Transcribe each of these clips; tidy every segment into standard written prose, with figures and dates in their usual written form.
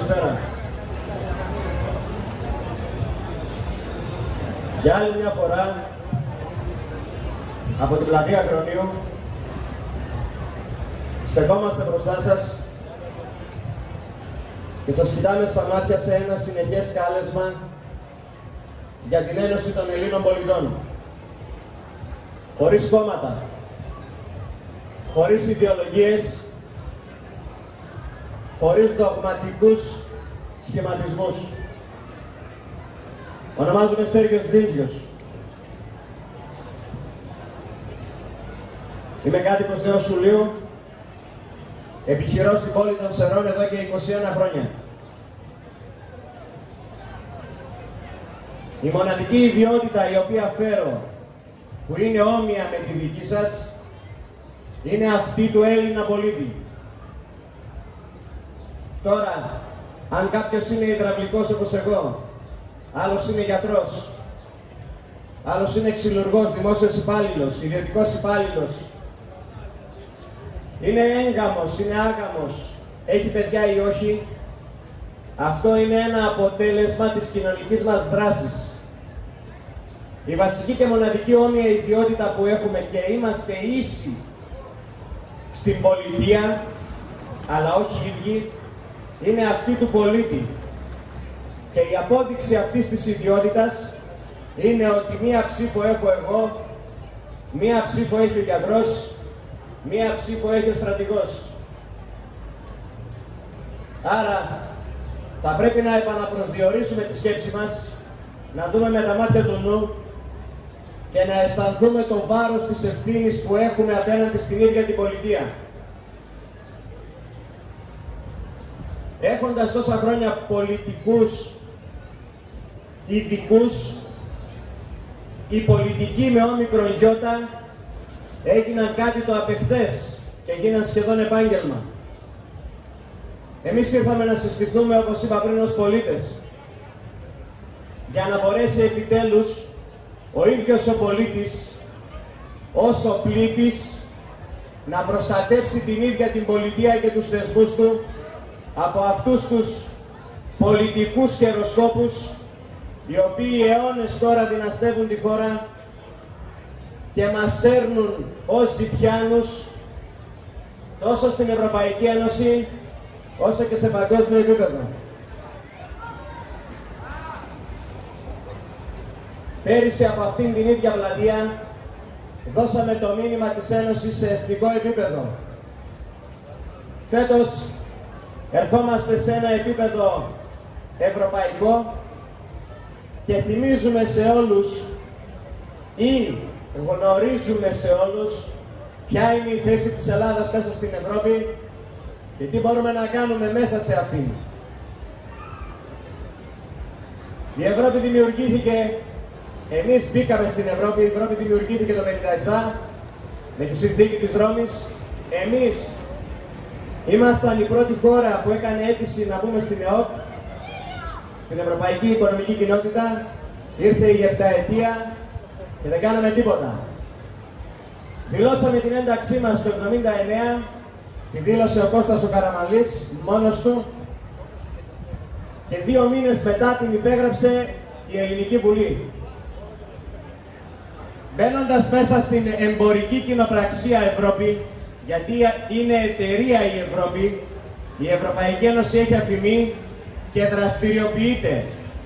Καλησπέρα. Για άλλη μια φορά, από την πλατεία Ακρονείου, στεκόμαστε μπροστά σας και σας κοιτάμε στα μάτια σε ένα συνεχές κάλεσμα για την Ένωση των Ελλήνων Πολιτών. Χωρίς κόμματα, χωρίς ιδεολογίες, χωρίς δογματικούς σχηματισμούς. Ονομάζομαι Στέργιος Τζίντζιος. Είμαι κάτοικος Νέου Σουλείου, επιχειρώ στην πόλη των Σερών εδώ και 21 χρόνια. Η μοναδική ιδιότητα η οποία φέρω, που είναι όμοια με τη δική σας, είναι αυτή του Έλληνα πολίτη. Τώρα, αν κάποιος είναι υδραυλικός όπως εγώ, άλλος είναι γιατρός, άλλος είναι ξυλουργός, δημόσιος υπάλληλος, ιδιωτικός υπάλληλος, είναι έγκαμος, είναι άργαμος, έχει παιδιά ή όχι, αυτό είναι ένα αποτέλεσμα της κοινωνικής μας δράσης. Η βασική και μοναδική όμοια ιδιότητα που έχουμε και είμαστε ίσοι στην πολιτεία, αλλά όχι ίδιοι, είναι αυτή του πολίτη. Και η απόδειξη αυτής της ιδιότητας είναι ότι μία ψήφο έχω εγώ, μία ψήφο έχει ο γιατρός, μία ψήφο έχει ο στρατηγός. Άρα θα πρέπει να επαναπροσδιορίσουμε τη σκέψη μας, να δούμε με τα μάτια του νου και να αισθανθούμε το βάρος της ευθύνης που έχουμε απέναντι στην ίδια την πολιτεία. Έχοντας τόσα χρόνια πολιτικούς ειδικούς, οι πολιτικοί με όμικρον γιώτα έγιναν κάτι το απεχθές και έγιναν σχεδόν επάγγελμα. Εμείς ήρθαμε να συστηθούμε, όπως είπα πριν, ως πολίτες, για να μπορέσει επιτέλους ο ίδιος ο πολίτης, ως ο πλήτης, να προστατέψει την ίδια την πολιτεία και τους θεσμούς του από αυτούς τους πολιτικούς χεροσκόπους, οι οποίοι αιώνες τώρα δυναστεύουν τη χώρα και μας σέρνουν ως ζητιάνους τόσο στην Ευρωπαϊκή Ένωση όσο και σε παγκόσμιο επίπεδο. Πέρυσι από αυτήν την ίδια πλατεία δώσαμε το μήνυμα της Ένωσης σε εθνικό επίπεδο. Φέτος ερχόμαστε σε ένα επίπεδο ευρωπαϊκό και θυμίζουμε σε όλους ή γνωρίζουμε σε όλους ποια είναι η θέση της Ελλάδας μέσα στην Ευρώπη και τι μπορούμε να κάνουμε μέσα σε αυτήν. Η Ευρώπη δημιουργήθηκε, εμείς μπήκαμε στην Ευρώπη, η Ευρώπη δημιουργήθηκε το 1957 με τη συνθήκη της Ρώμης. Εμείς ήμασταν η πρώτη χώρα που έκανε αίτηση να μπούμε στην ΕΟΚ, στην Ευρωπαϊκή Οικονομική Κοινότητα. Ήρθε η επταετία και δεν κάναμε τίποτα. Δηλώσαμε την ένταξή μας το 1979, τη δήλωσε ο Κώστας ο Καραμανλής μόνος του και 2 μήνες μετά την υπέγραψε η Ελληνική Βουλή. Μπαίνοντας μέσα στην εμπορική κοινοπραξία Ευρώπη, γιατί είναι εταιρεία η Ευρώπη, η Ευρωπαϊκή Ένωση έχει αφημί και δραστηριοποιείται.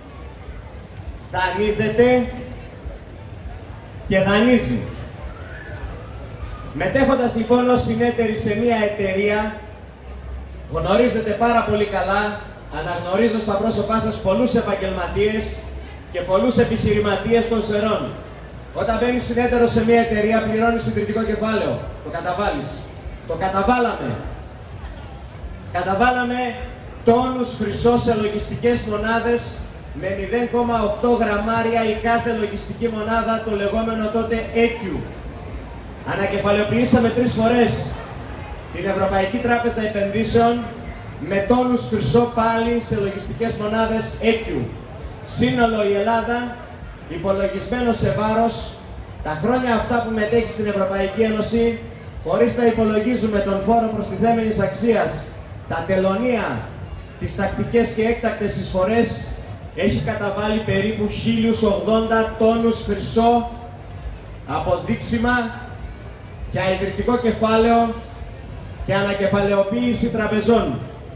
Δανείζεται και δανείζει. Μετέχοντας λοιπόν ως συνέτεροι σε μια εταιρεία, γνωρίζετε πάρα πολύ καλά, αναγνωρίζω στα πρόσωπά σας πολλούς επαγγελματίες και πολλούς επιχειρηματίες των Σερών. Όταν μπαίνεις συνέτερος σε μια εταιρεία, πληρώνεις ιδρυτικό κεφάλαιο. Το καταβάλεις. Το καταβάλαμε. Καταβάλαμε τόνους χρυσό σε λογιστικές μονάδες με 0,8 γραμμάρια η κάθε λογιστική μονάδα, το λεγόμενο τότε EQ. Ανακεφαλαιοποιήσαμε 3 φορές την Ευρωπαϊκή Τράπεζα Επενδύσεων με τόνους χρυσό πάλι σε λογιστικές μονάδες EQ. Σύνολο η Ελλάδα, υπολογισμένο σε βάρος, τα χρόνια αυτά που μετέχει στην Ευρωπαϊκή Ένωση, χωρίς να υπολογίζουμε τον φόρο προστιθέμενης αξίας, τα τελωνία τις τακτικές και έκτακτες εισφορές έχει καταβάλει περίπου 1.080 τόνους χρυσό από δείξιμα για ιδρυτικό κεφάλαιο και ανακεφαλαιοποίηση τραπεζών.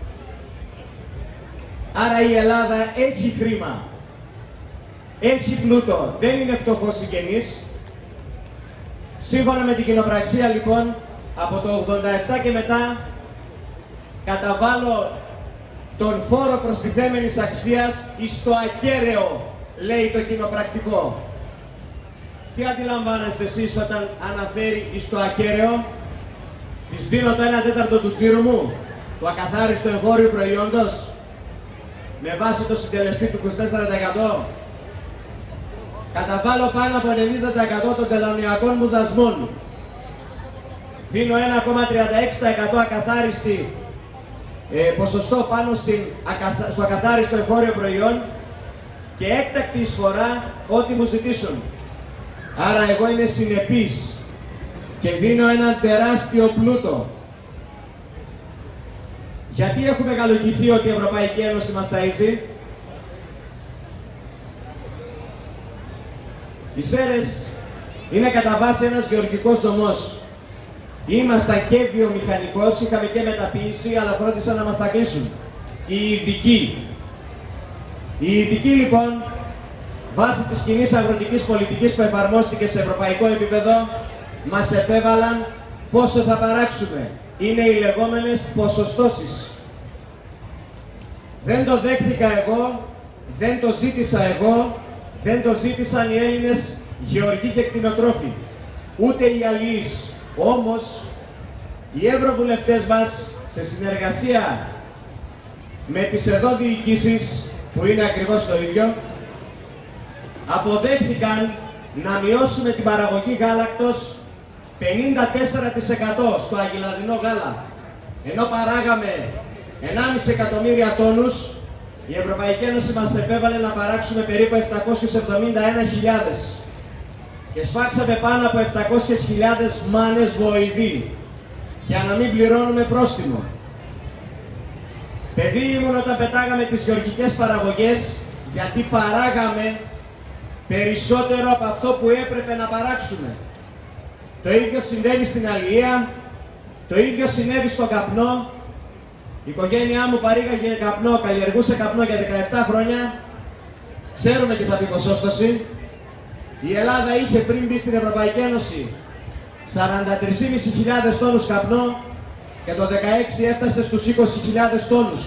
Άρα η Ελλάδα έχει χρήμα, έχει πλούτο, δεν είναι φτωχός συγγενής. Σύμφωνα με την κοινοπραξία λοιπόν, από το 87 και μετά καταβάλω τον φόρο προστιθέμενης αξίας εις το ακέραιο, λέει το κοινοπρακτικό. Τι αντιλαμβάνεστε εσείς όταν αναφέρει εις το ακέραιο? Της δίνω το 1/4 του τζίρου μου, του ακαθάριστου εγχώριου προϊόντος, με βάση το συντελεστή του 24%. Καταβάλω πάνω από 90% των τελωνειακών μου δασμών. Δίνω 1,36% ακαθάριστη ποσοστό πάνω στο ακαθάριστο εγχώριο προϊόν και έκτακτη εισφορά ό,τι μου ζητήσουν. Άρα εγώ είμαι συνεπής και δίνω έναν τεράστιο πλούτο. Γιατί έχουμε μεγαλογηθεί ότι η Ευρωπαϊκή Ένωση μας ταΐζει? Οι Σέρρες είναι κατά βάση ένας γεωργικός νομός. Ήμασταν και βιομηχανικός, είχαμε και μεταποίηση, αλλά φρόντισαν να μας τα κλείσουν. Οι ειδικοί. Οι ειδικοί λοιπόν, βάσει της κοινής αγροτικής πολιτικής που εφαρμόστηκε σε ευρωπαϊκό επίπεδο, μας επέβαλαν πόσο θα παράξουμε. Είναι οι λεγόμενες ποσοστώσεις. Δεν το δέχτηκα εγώ, δεν το ζήτησα εγώ, δεν το ζήτησαν οι Έλληνες γεωργοί και κτηνοτρόφοι, ούτε οι αλληλείς. Όμως, οι ευρωβουλευτές μας, σε συνεργασία με τις εδώ διοικήσεις, που είναι ακριβώς το ίδιο, αποδέχτηκαν να μειώσουμε την παραγωγή γάλακτος 54% στο αγελαδινό γάλα. Ενώ παράγαμε 1,5 εκατομμύρια τόνους, η Ευρωπαϊκή Ένωση μας επέβαλε να παράξουμε περίπου 771.000 και σφάξαμε πάνω από 700.000 μάνες βοηδοί για να μην πληρώνουμε πρόστιμο. Παιδί ήμουν όταν πετάγαμε τις γεωργικές παραγωγές, γιατί παράγαμε περισσότερο από αυτό που έπρεπε να παράξουμε. Το ίδιο συμβαίνει στην αλληλεία, το ίδιο συνέβη στον καπνό. Η οικογένειά μου παρήγαγε καπνό, καλλιεργούσε καπνό για 17 χρόνια. Ξέρουμε τι θα πει ποσόστοση. Η Ελλάδα είχε πριν μπει στην Ευρωπαϊκή Ένωση 43.500 τόνους καπνό και το 2016 έφτασε στους 20.000 τόνους.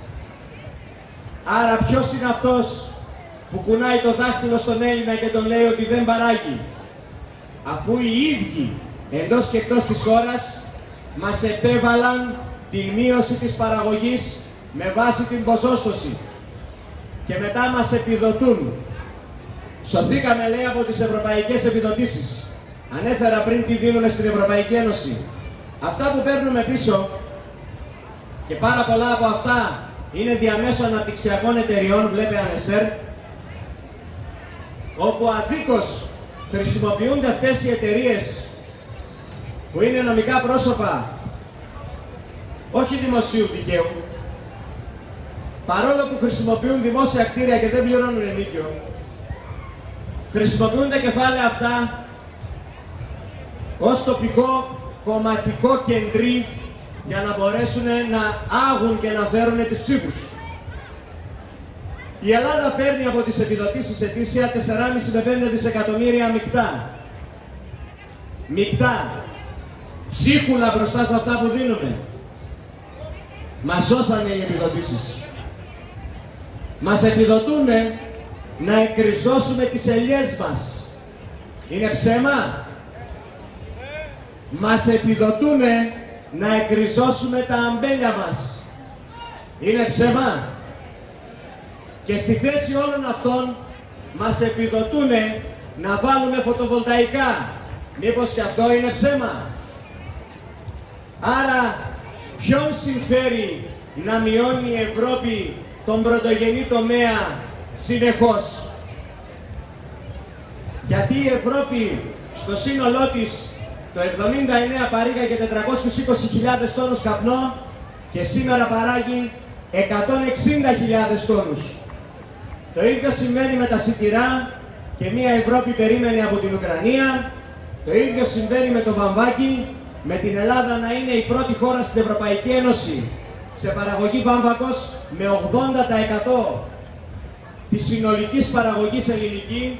Άρα ποιος είναι αυτός που κουνάει το δάχτυλο στον Έλληνα και τον λέει ότι δεν παράγει, αφού οι ίδιοι εντός και εκτός της χώρας μας επέβαλαν τη μείωση της παραγωγής με βάση την ποσόστοση και μετά μας επιδοτούν. Σωθήκαμε, λέει, από τις ευρωπαϊκές επιδοτήσεις. Ανέφερα πριν τι δίνουμε στην Ευρωπαϊκή Ένωση. Αυτά που παίρνουμε πίσω, και πάρα πολλά από αυτά είναι διαμέσου αναπτυξιακών εταιριών, βλέπε Ανεσέρ, όπου αδίκως χρησιμοποιούνται αυτές οι εταιρείες που είναι νομικά πρόσωπα όχι δημοσίου δικαίου, παρόλο που χρησιμοποιούν δημόσια κτίρια και δεν πληρώνουν ενίκιο, χρησιμοποιούν τα κεφάλαια αυτά ως τοπικό κομματικό κεντρί για να μπορέσουν να άγουν και να φέρουν τις ψήφους. Η Ελλάδα παίρνει από τις επιδοτήσεις ετήσια 4,5 με 5 δισεκατομμύρια μεικτά. Μεικτά. Ψίχουλα μπροστά σε αυτά που δίνουμε. Μας σώσανε οι επιδοτήσεις. Μας επιδοτούν να εκκριζώσουμε τις ελιές μας. Είναι ψέμα? Μας επιδοτούν να εκκριζώσουμε τα αμπέλια μας. Είναι ψέμα? Και στη θέση όλων αυτών μας επιδοτούν να βάλουμε φωτοβολταϊκά. Μήπως και αυτό είναι ψέμα? Άρα ποιον συμφέρει να μειώνει η Ευρώπη τον πρωτογενή τομέα συνεχώς? Γιατί η Ευρώπη στο σύνολό της το 79 παρήγαγε 420.000 τόνους καπνό και σήμερα παράγει 160.000 τόνους. Το ίδιο συμβαίνει με τα σιτηρά και μια Ευρώπη περίμενε από την Ουκρανία. Το ίδιο συμβαίνει με το βαμβάκι, με την Ελλάδα να είναι η πρώτη χώρα στην Ευρωπαϊκή Ένωση σε παραγωγή βάμβακος με 80% της συνολικής παραγωγής ελληνική.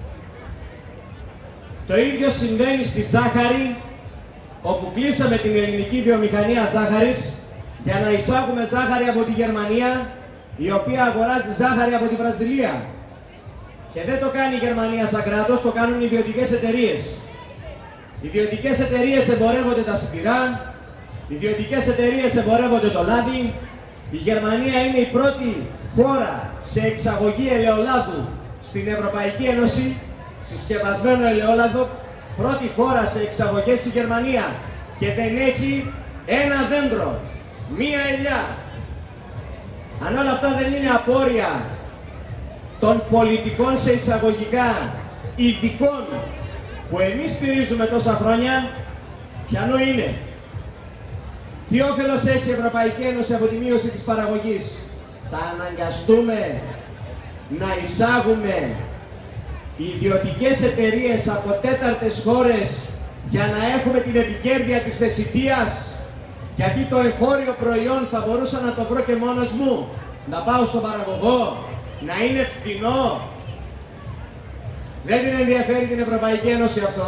Το ίδιο συμβαίνει στη ζάχαρη, όπου κλείσαμε την ελληνική βιομηχανία ζάχαρης για να εισάγουμε ζάχαρη από τη Γερμανία, η οποία αγοράζει ζάχαρη από τη Βραζιλία. Και δεν το κάνει η Γερμανία σαν κράτος, το κάνουν οι ιδιωτικές εταιρείες. Οι ιδιωτικές εταιρείες εμπορεύονται τα σιτηρά, οι ιδιωτικές εταιρείες εμπορεύονται το λάδι. Η Γερμανία είναι η πρώτη χώρα σε εξαγωγή ελαιολάδου στην Ευρωπαϊκή Ένωση, συσκευασμένο ελαιόλαδο, πρώτη χώρα σε εξαγωγές η Γερμανία, και δεν έχει ένα δέντρο, μία ελιά. Αν όλα αυτά δεν είναι απόρρια των πολιτικών σε εισαγωγικά ειδικών που εμείς στηρίζουμε τόσα χρόνια, ποιανού είναι? Τι όφελος έχει η Ευρωπαϊκή Ένωση από τη μείωση της παραγωγής? Θα αναγκαστούμε να εισάγουμε ιδιωτικές εταιρείες από τέταρτες χώρες για να έχουμε την επικέρδεια της θεσιτείας, γιατί το εγχώριο προϊόν θα μπορούσα να το βρω και μόνος μου, να πάω στον παραγωγό, να είναι φθηνό? Δεν την ενδιαφέρει την Ευρωπαϊκή Ένωση αυτό,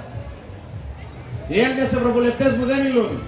Οι Έλληνες ευρωβουλευτές μου δεν μιλούν.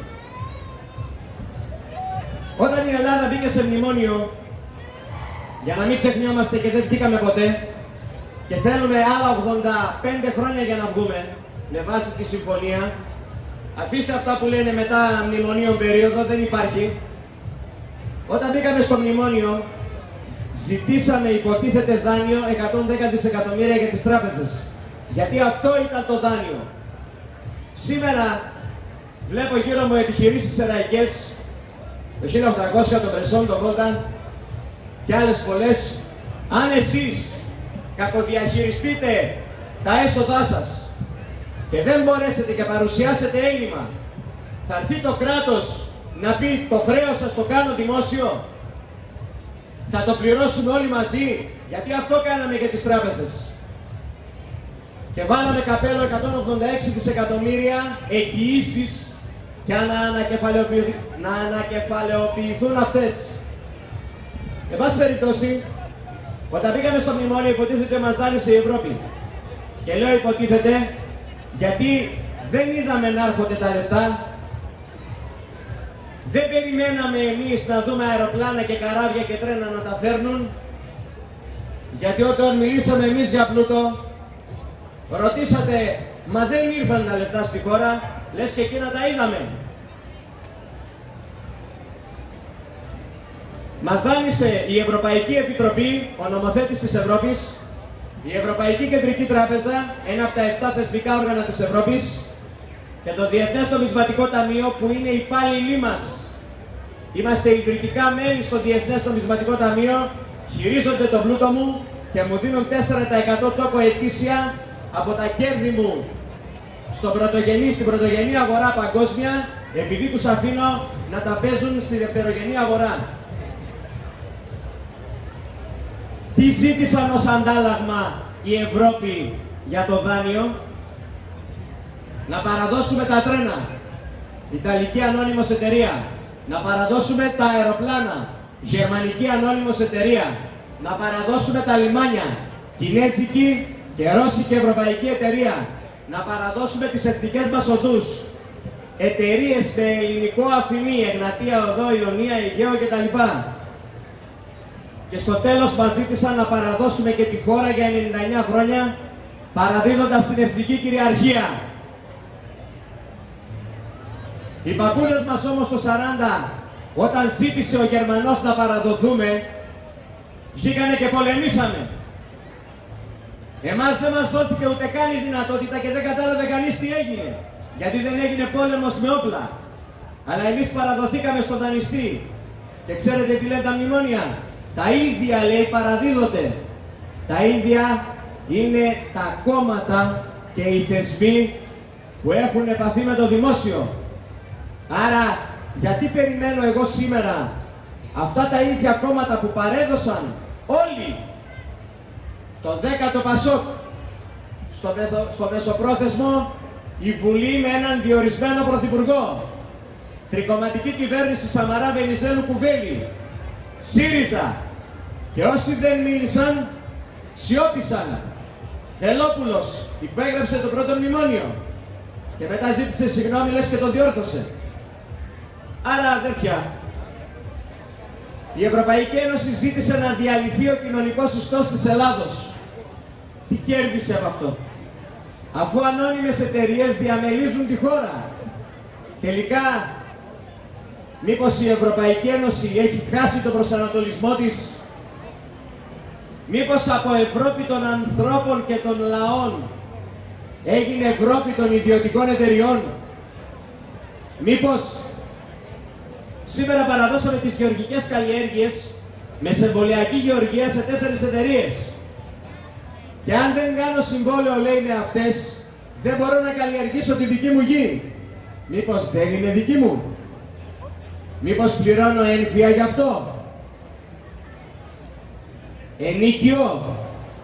Όταν η Ελλάδα μπήκε σε μνημόνιο, για να μην ξεχνιόμαστε και δεν βγήκαμε ποτέ, και θέλουμε άλλα 85 χρόνια για να βγούμε, με βάση τη συμφωνία, αφήστε αυτά που λένε μετά μνημονίων περίοδο, δεν υπάρχει. Όταν μπήκαμε στο μνημόνιο, ζητήσαμε υποτίθεται δάνειο 110 δισεκατομμύρια για τις τράπεζες. Γιατί αυτό ήταν το δάνειο. Σήμερα βλέπω γύρω μου επιχειρήσεις εραϊκές, το 1800, το Μπρεσόν, το Βόλτα και άλλες πολλές. Αν εσείς κακοδιαχειριστείτε τα έσοδά σας και δεν μπορέσετε και παρουσιάσετε έλλειμμα, θα έρθει το κράτος να πει το χρέος σας το κάνω δημόσιο? Θα το πληρώσουμε όλοι μαζί? Γιατί αυτό κάναμε για τις τράπεζες. Και βάλαμε καπέλο 186 δισεκατομμύρια εγγυήσεις για να ανακεφαλαιοποιηθούν αυτές. Εν πάση περιπτώσει, όταν πήγαμε στο μνημόνιο, υποτίθεται μας δάνεισε η Ευρώπη. Και λέω υποτίθεται, γιατί δεν είδαμε να έρχονται τα λεφτά. Δεν περιμέναμε εμείς να δούμε αεροπλάνα και καράβια και τρένα να τα φέρνουν. Γιατί όταν μιλήσαμε εμείς για πλούτο, ρωτήσατε, μα δεν ήρθαν τα λεφτά στη χώρα? Λες και εκείνα τα είδαμε. Μας δάνεισε η Ευρωπαϊκή Επιτροπή, ο νομοθέτης της Ευρώπης, η Ευρωπαϊκή Κεντρική Τράπεζα, ένα από τα 7 θεσμικά όργανα της Ευρώπης, και το Διεθνές Νομισματικό Ταμείο, που είναι υπάλληλοι μας. Είμαστε ιδρυτικά μέλη στο Διεθνές Νομισματικό Ταμείο, χειρίζονται τον πλούτο μου και μου δίνουν 4% τόκο ετήσια από τα κέρδη μου στην πρωτογενή αγορά παγκόσμια, επειδή τους αφήνω να τα παίζουν στη δευτερογενή αγορά. Τι ζήτησαν ως αντάλλαγμα η Ευρώπη για το δάνειο? Να παραδώσουμε τα τρένα, Ιταλική ανώνυμος εταιρεία. Να παραδώσουμε τα αεροπλάνα, Γερμανική ανώνυμος εταιρεία. Να παραδώσουμε τα λιμάνια, Κινέζικη και Ρώσικη ευρωπαϊκή εταιρεία. Να παραδώσουμε τις εθνικές μας οδούς, εταιρείες με ελληνικό αφημί, Εγνατία, Οδό, Ιωνία, Αιγαίο κτλ. Και στο τέλος μας ζήτησαν να παραδώσουμε και τη χώρα για 99 χρόνια, παραδίδοντας την εθνική κυριαρχία. Οι παππούδες μας όμως το 40, όταν ζήτησε ο Γερμανός να παραδοθούμε, βγήκανε και πολεμήσαμε. Εμάς δεν μας δόθηκε ούτε καν η δυνατότητα και δεν κατάλαβε κανείς τι έγινε. Γιατί δεν έγινε πόλεμος με όπλα. Αλλά εμείς παραδοθήκαμε στον δανειστή. Και ξέρετε τι λένε τα μνημόνια? Τα ίδια, λέει, παραδίδονται. Τα ίδια είναι τα κόμματα και οι θεσμοί που έχουν επαφή με το δημόσιο. Άρα, γιατί περιμένω εγώ σήμερα αυτά τα ίδια κόμματα που παρέδωσαν όλοι το 10ο Πασόκ στο μεσοπρόθεσμο, η Βουλή με έναν διορισμένο πρωθυπουργό, τρικομματική κυβέρνηση Σαμαρά, Βενιζέλου, Κουβέλη, ΣΥΡΙΖΑ, και όσοι δεν μίλησαν σιώπησαν. Βελόπουλος υπέγραψε το πρώτο μνημόνιο και μετά ζήτησε συγγνώμη, λες και το διόρθωσε. Άρα, αδέρφια, η Ευρωπαϊκή Ένωση ζήτησε να διαλυθεί ο κοινωνικός ιστός της Ελλάδος. Τι κέρδισε από αυτό? Αφού ανώνυμες εταιρείες διαμελίζουν τη χώρα. Τελικά, μήπως η Ευρωπαϊκή Ένωση έχει χάσει τον προσανατολισμό της? Μήπως από Ευρώπη των ανθρώπων και των λαών έγινε Ευρώπη των ιδιωτικών εταιριών? Μήπως σήμερα παραδώσαμε τις γεωργικές καλλιέργειες με συμβολιακή γεωργία σε 4 εταιρείες? Και αν δεν κάνω συμβόλαιο, λέει, με αυτές, δεν μπορώ να καλλιεργήσω τη δική μου γη. Μήπως δεν είναι δική μου? Μήπως πληρώνω ένφια γι' αυτό? Ενίκιο?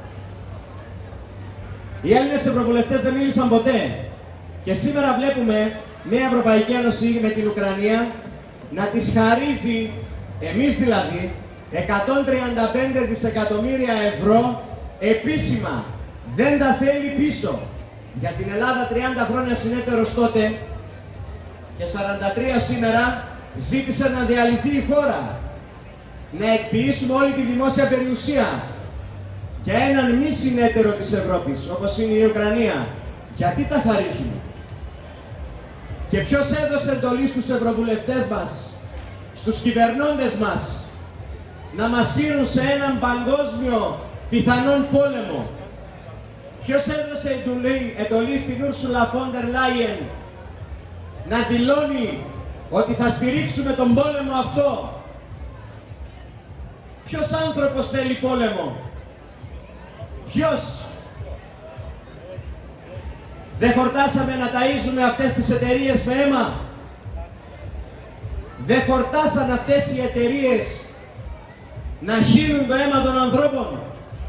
Οι Έλληνες ευρωβουλευτές δεν μίλησαν ποτέ. Και σήμερα βλέπουμε μια Ευρωπαϊκή Ένωση με την Ουκρανία να της χαρίζει, εμείς δηλαδή, 135 δισεκατομμύρια ευρώ επίσημα. Δεν τα θέλει πίσω. Για την Ελλάδα 30 χρόνια συνέτερος τότε και 43 σήμερα ζήτησε να διαλυθεί η χώρα. Να εκποιήσουμε όλη τη δημόσια περιουσία για έναν μη συνέτερο της Ευρώπης, όπως είναι η Ουκρανία. Γιατί τα χαρίζουμε? Και ποιος έδωσε εντολή στους ευρωβουλευτές μας, στους κυβερνώντες μας, να μας σύρουν σε έναν παγκόσμιο πιθανόν πόλεμο? Ποιος έδωσε εντολή στην Ούρσουλα Φόντερ Λάιεν να δηλώνει ότι θα στηρίξουμε τον πόλεμο αυτό? Ποιος άνθρωπος θέλει πόλεμο? Ποιος? Δεν χορτάσαμε να ταΐζουμε αυτές τις εταιρείες με αίμα? Δεν χορτάσαν αυτές οι εταιρείες να χύνουν το αίμα των ανθρώπων?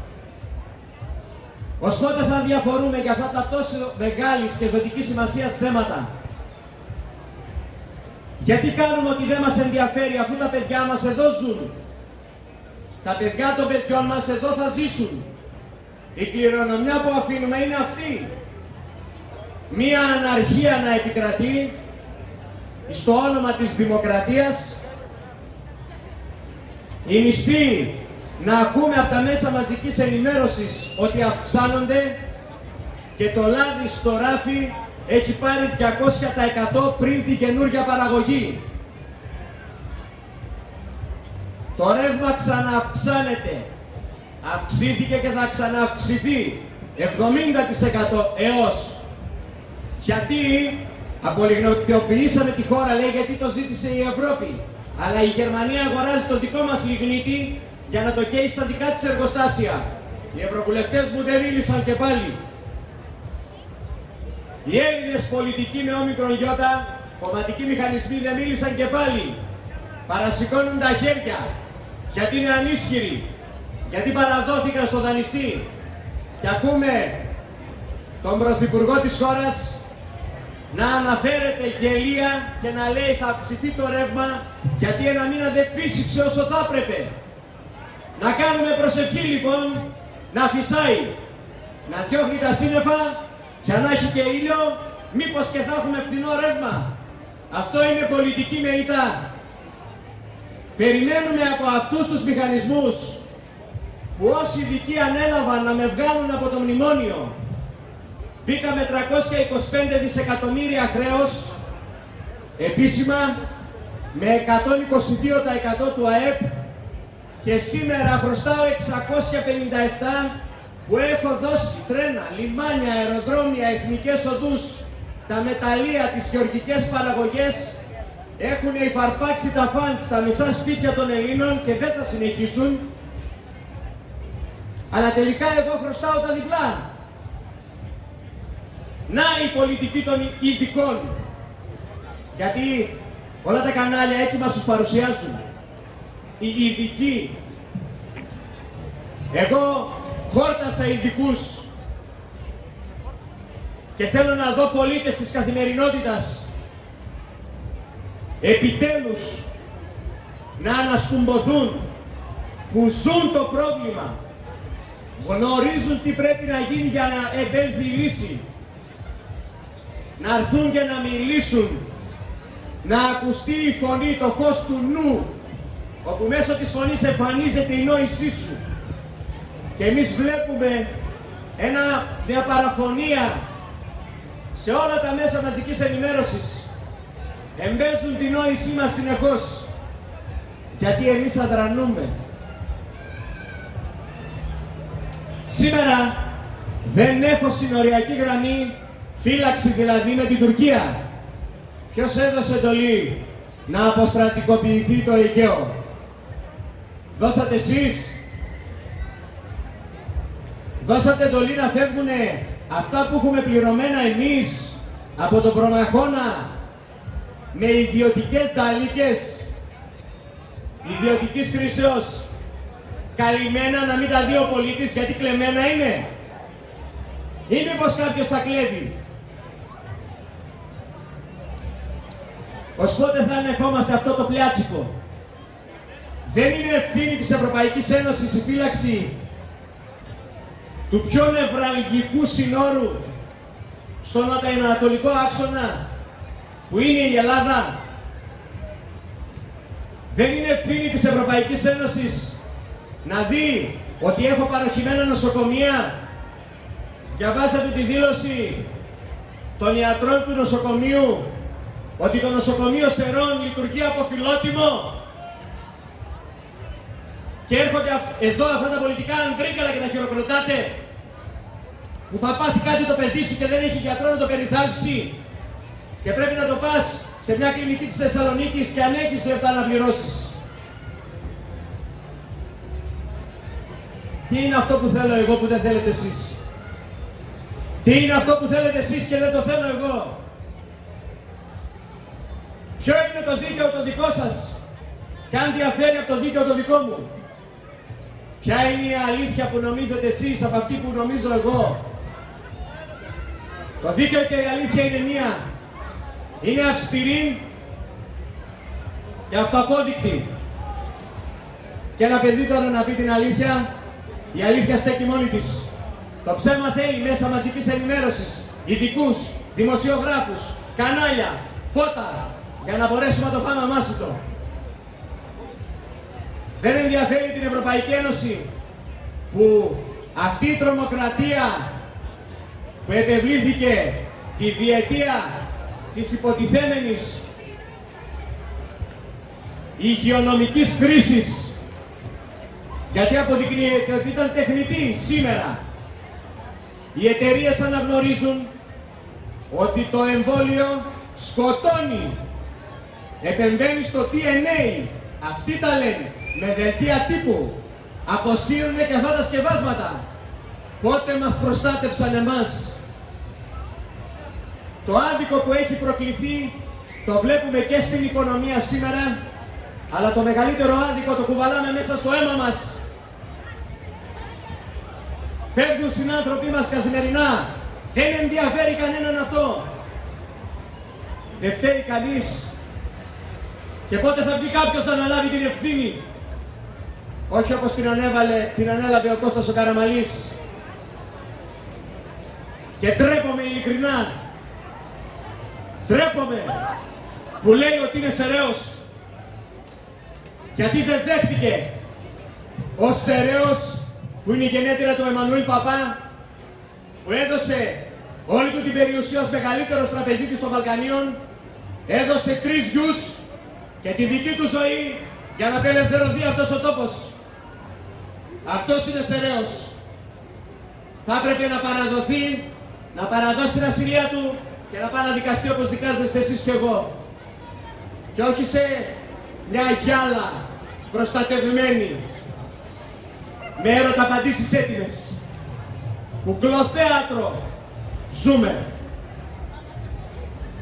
Ως πότε θα διαφορούμε για αυτά τα τόσο μεγάλης και ζωτικής σημασίας θέματα? Γιατί κάνουμε ότι δεν μας ενδιαφέρει, αφού τα παιδιά μας εδώ ζουν? Τα παιδιά των παιδιών μας εδώ θα ζήσουν. Η κληρονομιά που αφήνουμε είναι αυτή. Μία αναρχία να επικρατεί στο όνομα της δημοκρατίας. Οι μισθοί να ακούμε από τα μέσα μαζικής ενημέρωσης ότι αυξάνονται και το λάδι στο ράφι έχει πάρει 200% πριν την καινούργια παραγωγή. Το ρεύμα ξανααυξάνεται. Αυξήθηκε και θα ξανααυξηθεί 70% έως. Γιατί απολιγνητοποιήσαμε τη χώρα, λέει, γιατί το ζήτησε η Ευρώπη. Αλλά η Γερμανία αγοράζει τον δικό μας λιγνίτη για να το καίει στα δικά της εργοστάσια. Οι ευρωβουλευτές μου δεν μίλησαν και πάλι. Οι Έλληνες πολιτικοί με όμικρον γιώτα, κομματικοί μηχανισμοί δεν μίλησαν και πάλι. Παρασηκώνουν τα χέρια, γιατί είναι ανίσχυροι, γιατί παραδόθηκαν στο δανειστή. Και ακούμε τον πρωθυπουργό της χώρας να αναφέρεται γελία και να λέει θα αυξηθεί το ρεύμα γιατί ένα μήνα δεν φύσηξε όσο θα έπρεπε. Να κάνουμε προσευχή λοιπόν, να φυσάει, να διώχνει τα σύννεφα και να έχει και ήλιο, μήπως και θα έχουμε φθηνό ρεύμα. Αυτό είναι πολιτική μεϊτά. Περιμένουμε από αυτούς τους μηχανισμούς που όσοι ειδικοί ανέλαβαν να με βγάλουν από το μνημόνιο. Μπήκαμε 325 δισεκατομμύρια χρέος επίσημα με 122% του ΑΕΠ και σήμερα χρωστάω 657 που έχω δώσει τρένα, λιμάνια, αεροδρόμια, εθνικές οδούς, τα μεταλλεία, τις γεωργικές παραγωγές. Έχουν υφαρπάξει τα φαντ στα μισά σπίτια των Ελλήνων και δεν θα συνεχίσουν. Αλλά τελικά εγώ χρωστάω τα διπλά. Να η πολιτική των ειδικών. Γιατί όλα τα κανάλια έτσι μας τους παρουσιάζουν. οι ειδικοί. Εγώ χόρτασα ειδικούς και θέλω να δω πολίτες της καθημερινότητας επιτέλους να ανασκουμποθούν, που ζουν το πρόβλημα, γνωρίζουν τι πρέπει να γίνει για να επέλθει η λύση, να έρθουν και να μιλήσουν, να ακουστεί η φωνή, το φως του νου, όπου μέσω της φωνής εμφανίζεται η νόησή σου. Και εμείς βλέπουμε μια παραφωνία σε όλα τα μέσα μαζικής ενημέρωσης. Εμπέζουν τη νόησή μας συνεχώς, γιατί εμείς αδρανούμε. Σήμερα δεν έχω συνοριακή γραμμή, φύλαξη δηλαδή με την Τουρκία. Ποιος έδωσε εντολή να αποστρατικοποιηθεί το Αιγαίο? Δώσατε εσείς? Δώσατε εντολή να φεύγουνε αυτά που έχουμε πληρωμένα εμείς από τον προμαχώνα με ιδιωτικές νταλίκες ιδιωτικής χρήσεως, καλυμμένα να μην τα δει ο πολίτης γιατί κλεμμένα είναι? Ή μήπως κάποιος τα κλέβει? Ως πότε θα ανεχόμαστε αυτό το πλιάτσικο? Δεν είναι ευθύνη της Ευρωπαϊκής Ένωσης η φύλαξη του πιο νευραλγικού συνόρου στον νοτιοανατολικό άξονα που είναι η Ελλάδα? Δεν είναι ευθύνη της Ευρωπαϊκής Ένωσης να δει ότι έχω παροχημένα νοσοκομεία? Διαβάσατε τη δήλωση των ιατρών του νοσοκομείου ότι το νοσοκομείο Σερών λειτουργεί από φιλότιμο, και έρχονται εδώ αυτά τα πολιτικά ανδρίκαλα και τα χειροκροτάτε, που θα πάθει κάτι το παιδί σου και δεν έχει γιατρό να το περιθάλψει και πρέπει να το πας σε μια κλινική της Θεσσαλονίκης και αν έχεις λεφτά να πληρώσεις. Τι είναι αυτό που θέλω εγώ που δεν θέλετε εσείς? Τι είναι αυτό που θέλετε εσείς και δεν το θέλω εγώ? Ποιο είναι το δίκαιο το δικό σας και αν διαφέρει από το δίκαιο το δικό μου? Ποια είναι η αλήθεια που νομίζετε εσείς από αυτή που νομίζω εγώ? Το δίκαιο και η αλήθεια είναι μία. Είναι αυστηρή και αυτοαπόδεικτη. Και ένα παιδί τώρα να πει την αλήθεια, η αλήθεια στέκει μόνη της. Το ψέμα θέλει μέσα μαζικής ενημέρωσης, ειδικούς, δημοσιογράφους, κανάλια, φώτα, για να μπορέσουμε να το φάμε αμάσιτο. Δεν ενδιαφέρει την Ευρωπαϊκή Ένωση που αυτή η τρομοκρατία που επευλήθηκε τη διετία της υποτιθέμενης υγειονομικής κρίσης, γιατί αποδεικνύεται ότι ήταν τεχνητή σήμερα. Οι εταιρείες αναγνωρίζουν ότι το εμβόλιο σκοτώνει, επεμβαίνει στο DNA, αυτοί τα λένε, με δελτία τύπου, αποσύρουν και αυτά τα σκευάσματα. Πότε μας προστάτεψαν εμάς? Το άδικο που έχει προκληθεί το βλέπουμε και στην οικονομία σήμερα, αλλά το μεγαλύτερο άδικο το κουβαλάμε μέσα στο αίμα μας. Φεύγουν συνάνθρωποι μας καθημερινά, δεν ενδιαφέρει κανέναν αυτό. Δεν φταίει κανείς. Και πότε θα βγει κάποιος να αναλάβει την ευθύνη? Όχι όπως την ανέλαβε ο Κώστας ο Καραμαλής. Και ντρέπομαι ειλικρινά. Ντρέπομαι που λέει ότι είναι σεραίος. Γιατί δεν δέχτηκε ως σεραίος που είναι η γενέτειρα του Εμμανουήλ Παπά, που έδωσε όλη του την περιουσία ως μεγαλύτερος τραπεζίτης των Βαλκανίων, έδωσε 3 γιους και τη δική του ζωή για να απελευθερωθεί αυτός ο τόπος. Αυτός είναι σεραίος. Θα έπρεπε να παραδοθεί, να παραδώσει την ασυλία του και να πάει να δικαστεί όπως δικάζεστε εσείς και εγώ. Και όχι σε μια γυάλα προστατευμένη με έρωτα απαντήσεις έτοιμες. Κουκλοθέατρο ζούμε.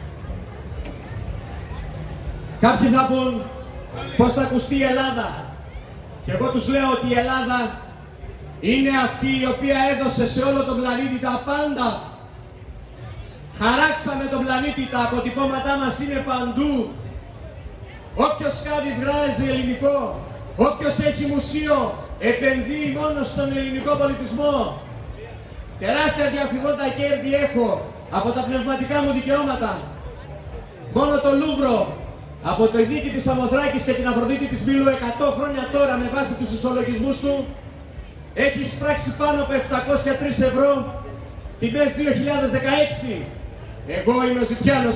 Κάποιοι θα πούν πώς θα ακουστεί η Ελλάδα. Και εγώ τους λέω ότι η Ελλάδα είναι αυτή η οποία έδωσε σε όλο τον πλανήτη τα πάντα. Χαράξαμε τον πλανήτη, τα αποτυπώματά μας είναι παντού. Όποιος σκάβει βγάζει ελληνικό, όποιος έχει μουσείο επενδύει μόνο στον ελληνικό πολιτισμό. Τεράστια διαφυγόντα κέρδη έχω από τα πνευματικά μου δικαιώματα. Μόνο το Λούβρο, από το νίκη της Σαμοθράκης και την Αφροδίτη της Μήλου 100 χρόνια τώρα με βάση τους ισολογισμούς του, έχει εισπράξει πάνω από 703 ευρώ τιμές 2016. Εγώ είμαι ο Ζητιάνος,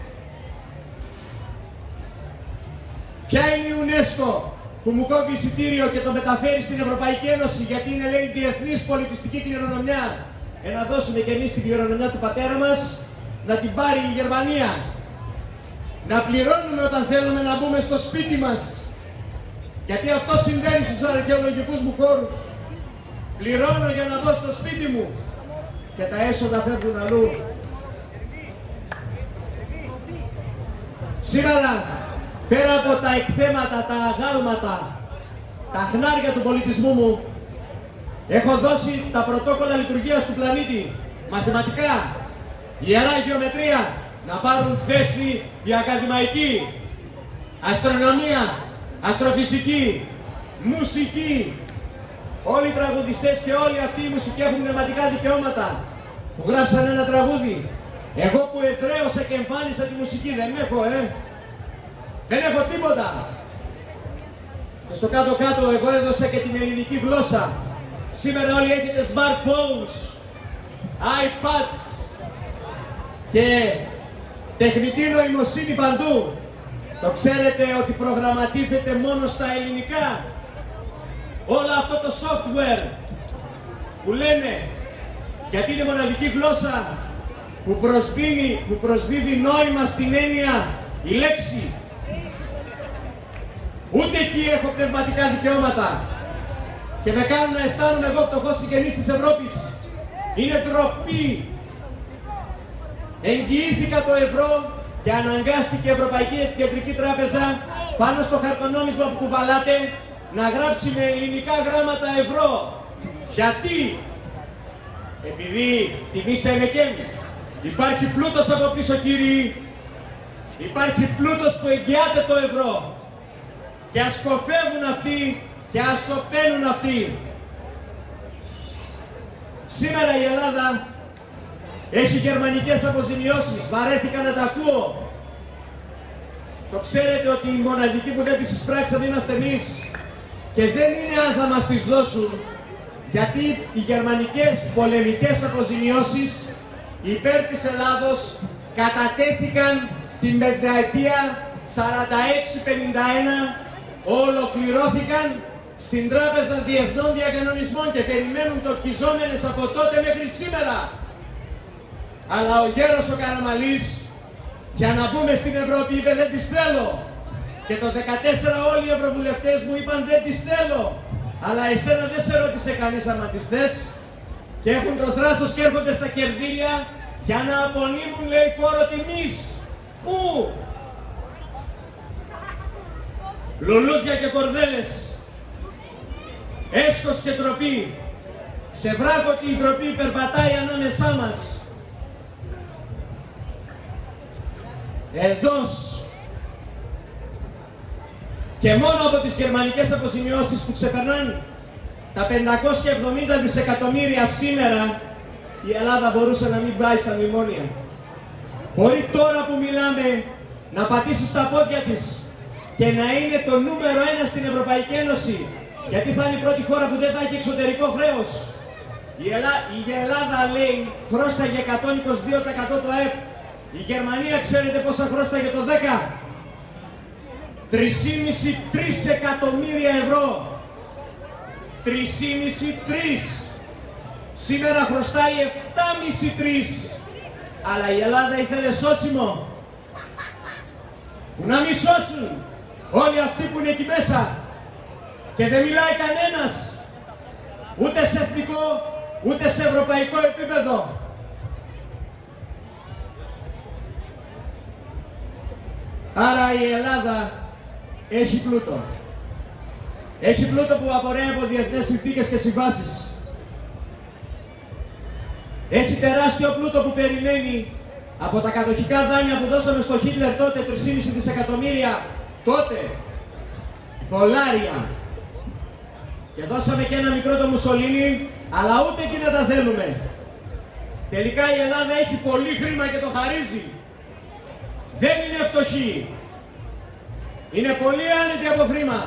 Ποια είναι η UNESCO που μου κόβει εισιτήριο και το μεταφέρει στην Ευρωπαϊκή Ένωση γιατί είναι, λέει, διεθνής πολιτιστική κληρονομιά. Να δώσουμε και εμείς την κληρονομιά του πατέρα μας, να την πάρει η Γερμανία. Να πληρώνουμε όταν θέλουμε να μπούμε στο σπίτι μας. Γιατί αυτό συμβαίνει στους αρχαιολογικούς μου χώρους. Πληρώνω για να μπω στο σπίτι μου και τα έσοδα φεύγουν αλλού. Σήμερα, πέρα από τα εκθέματα, τα αγάλματα, τα χνάρια του πολιτισμού μου, έχω δώσει τα πρωτόκολλα λειτουργίας του πλανήτη, μαθηματικά, ιερά γεωμετρία, να πάρουν θέση οι ακαδημαϊκοί, αστρονομία, αστροφυσική, μουσική. Όλοι οι τραγουδιστές και όλοι αυτοί οι μουσικοί έχουν πνευματικά δικαιώματα που γράψαν ένα τραγούδι. Εγώ που εδραίωσα και εμφάνισα τη μουσική δεν έχω, δεν έχω τίποτα. Και στο κάτω-κάτω εγώ έδωσα και την ελληνική γλώσσα. Σήμερα όλοι έχετε smartphones, iPads και τεχνητή νοημοσύνη παντού. Το ξέρετε ότι προγραμματίζεται μόνο στα ελληνικά. Όλο αυτό το software που λένε, γιατί είναι μοναδική γλώσσα που προσδίδει νόημα στην έννοια η λέξη. Ούτε εκεί έχω πνευματικά δικαιώματα και με κάνουν να αισθάνομαι εγώ φτωχός συγγενής της Ευρώπης. Είναι ντροπή. Εγγυήθηκα το ευρώ και αναγκάστηκε η Ευρωπαϊκή Κεντρική Τράπεζα πάνω στο χαρτονόμισμα που κουβαλάτε να γράψει με ελληνικά γράμματα ευρώ. Γιατί? Επειδή τιμήσαμε και υπάρχει πλούτος από πίσω, κύριοι. Υπάρχει πλούτος που εγγυάται το ευρώ. Και ας κοφεύουν αυτοί και ας σωπαίνουν αυτοί. Σήμερα η Ελλάδα έχει γερμανικές αποζημιώσεις. Βαρέθηκα να τα ακούω. Το ξέρετε ότι οι μοναδικοί που δεν τις εισπράξαμε είμαστε εμείς. Και δεν είναι αν θα μας τις δώσουν. Γιατί οι γερμανικές πολεμικές αποζημιώσεις υπέρ της Ελλάδος κατατέθηκαν την πενταετία 46-51, ολοκληρώθηκαν στην Τράπεζα Διεθνών Διακανονισμών και περιμένουν τορκιζόμενες από τότε μέχρι σήμερα. Αλλά ο γέρος ο Καραμαλής, για να μπούμε στην Ευρώπη, είπε δεν τις θέλω. Και το 14 όλοι οι ευρωβουλευτές μου είπαν δεν τις θέλω. Αλλά εσένα δεν σε ρώτησε κανείς άμα τις θες. Και έχουν το θράσος και έρχονται στα κερδίλια για να απονείμουν, λέει, φόρο τιμής. Πού? Λουλούδια και κορδέλες. Έσχος και ντροπή. Σε βράχωτη η ντροπή περπατάει ανάμεσά μας. Εδώς. Και μόνο από τις γερμανικές αποζημιώσεις που ξεπερνάνε τα 570 δισεκατομμύρια σήμερα, η Ελλάδα μπορούσε να μην πάει στα μνημόνια. Μπορεί τώρα που μιλάμε να πατήσει στα πόδια της και να είναι το νούμερο 1 στην Ευρωπαϊκή Ένωση, γιατί θα είναι η πρώτη χώρα που δεν θα έχει εξωτερικό χρέος. Η Ελλάδα, λέει, χρώσταγε 122% το ΑΕΠ. Η Γερμανία ξέρετε πόσα χρώσταγε το 10? 3,5-3 εκατομμύρια ευρώ. 3,5-3. Σήμερα χρωστάει 7,5-3. Αλλά η Ελλάδα ήθελε σώσιμο. Που να μην σώσουν όλοι αυτοί που είναι εκεί μέσα. Και δεν μιλάει κανένας. Ούτε σε εθνικό, ούτε σε ευρωπαϊκό επίπεδο. Άρα η Ελλάδα έχει πλούτο. Έχει πλούτο που απορρέει από διεθνές συνθήκες και συμβάσεις. Έχει τεράστιο πλούτο που περιμένει από τα κατοχικά δάνεια που δώσαμε στο Χίτλερ τότε, 3,5 δισεκατομμύρια τότε δολάρια. Και δώσαμε και ένα μικρό το Μουσολίνι, αλλά ούτε εκεί δεν τα θέλουμε. Τελικά η Ελλάδα έχει πολύ χρήμα και το χαρίζει. Δεν είναι φτωχή. Είναι πολύ άνετη από χρήμα.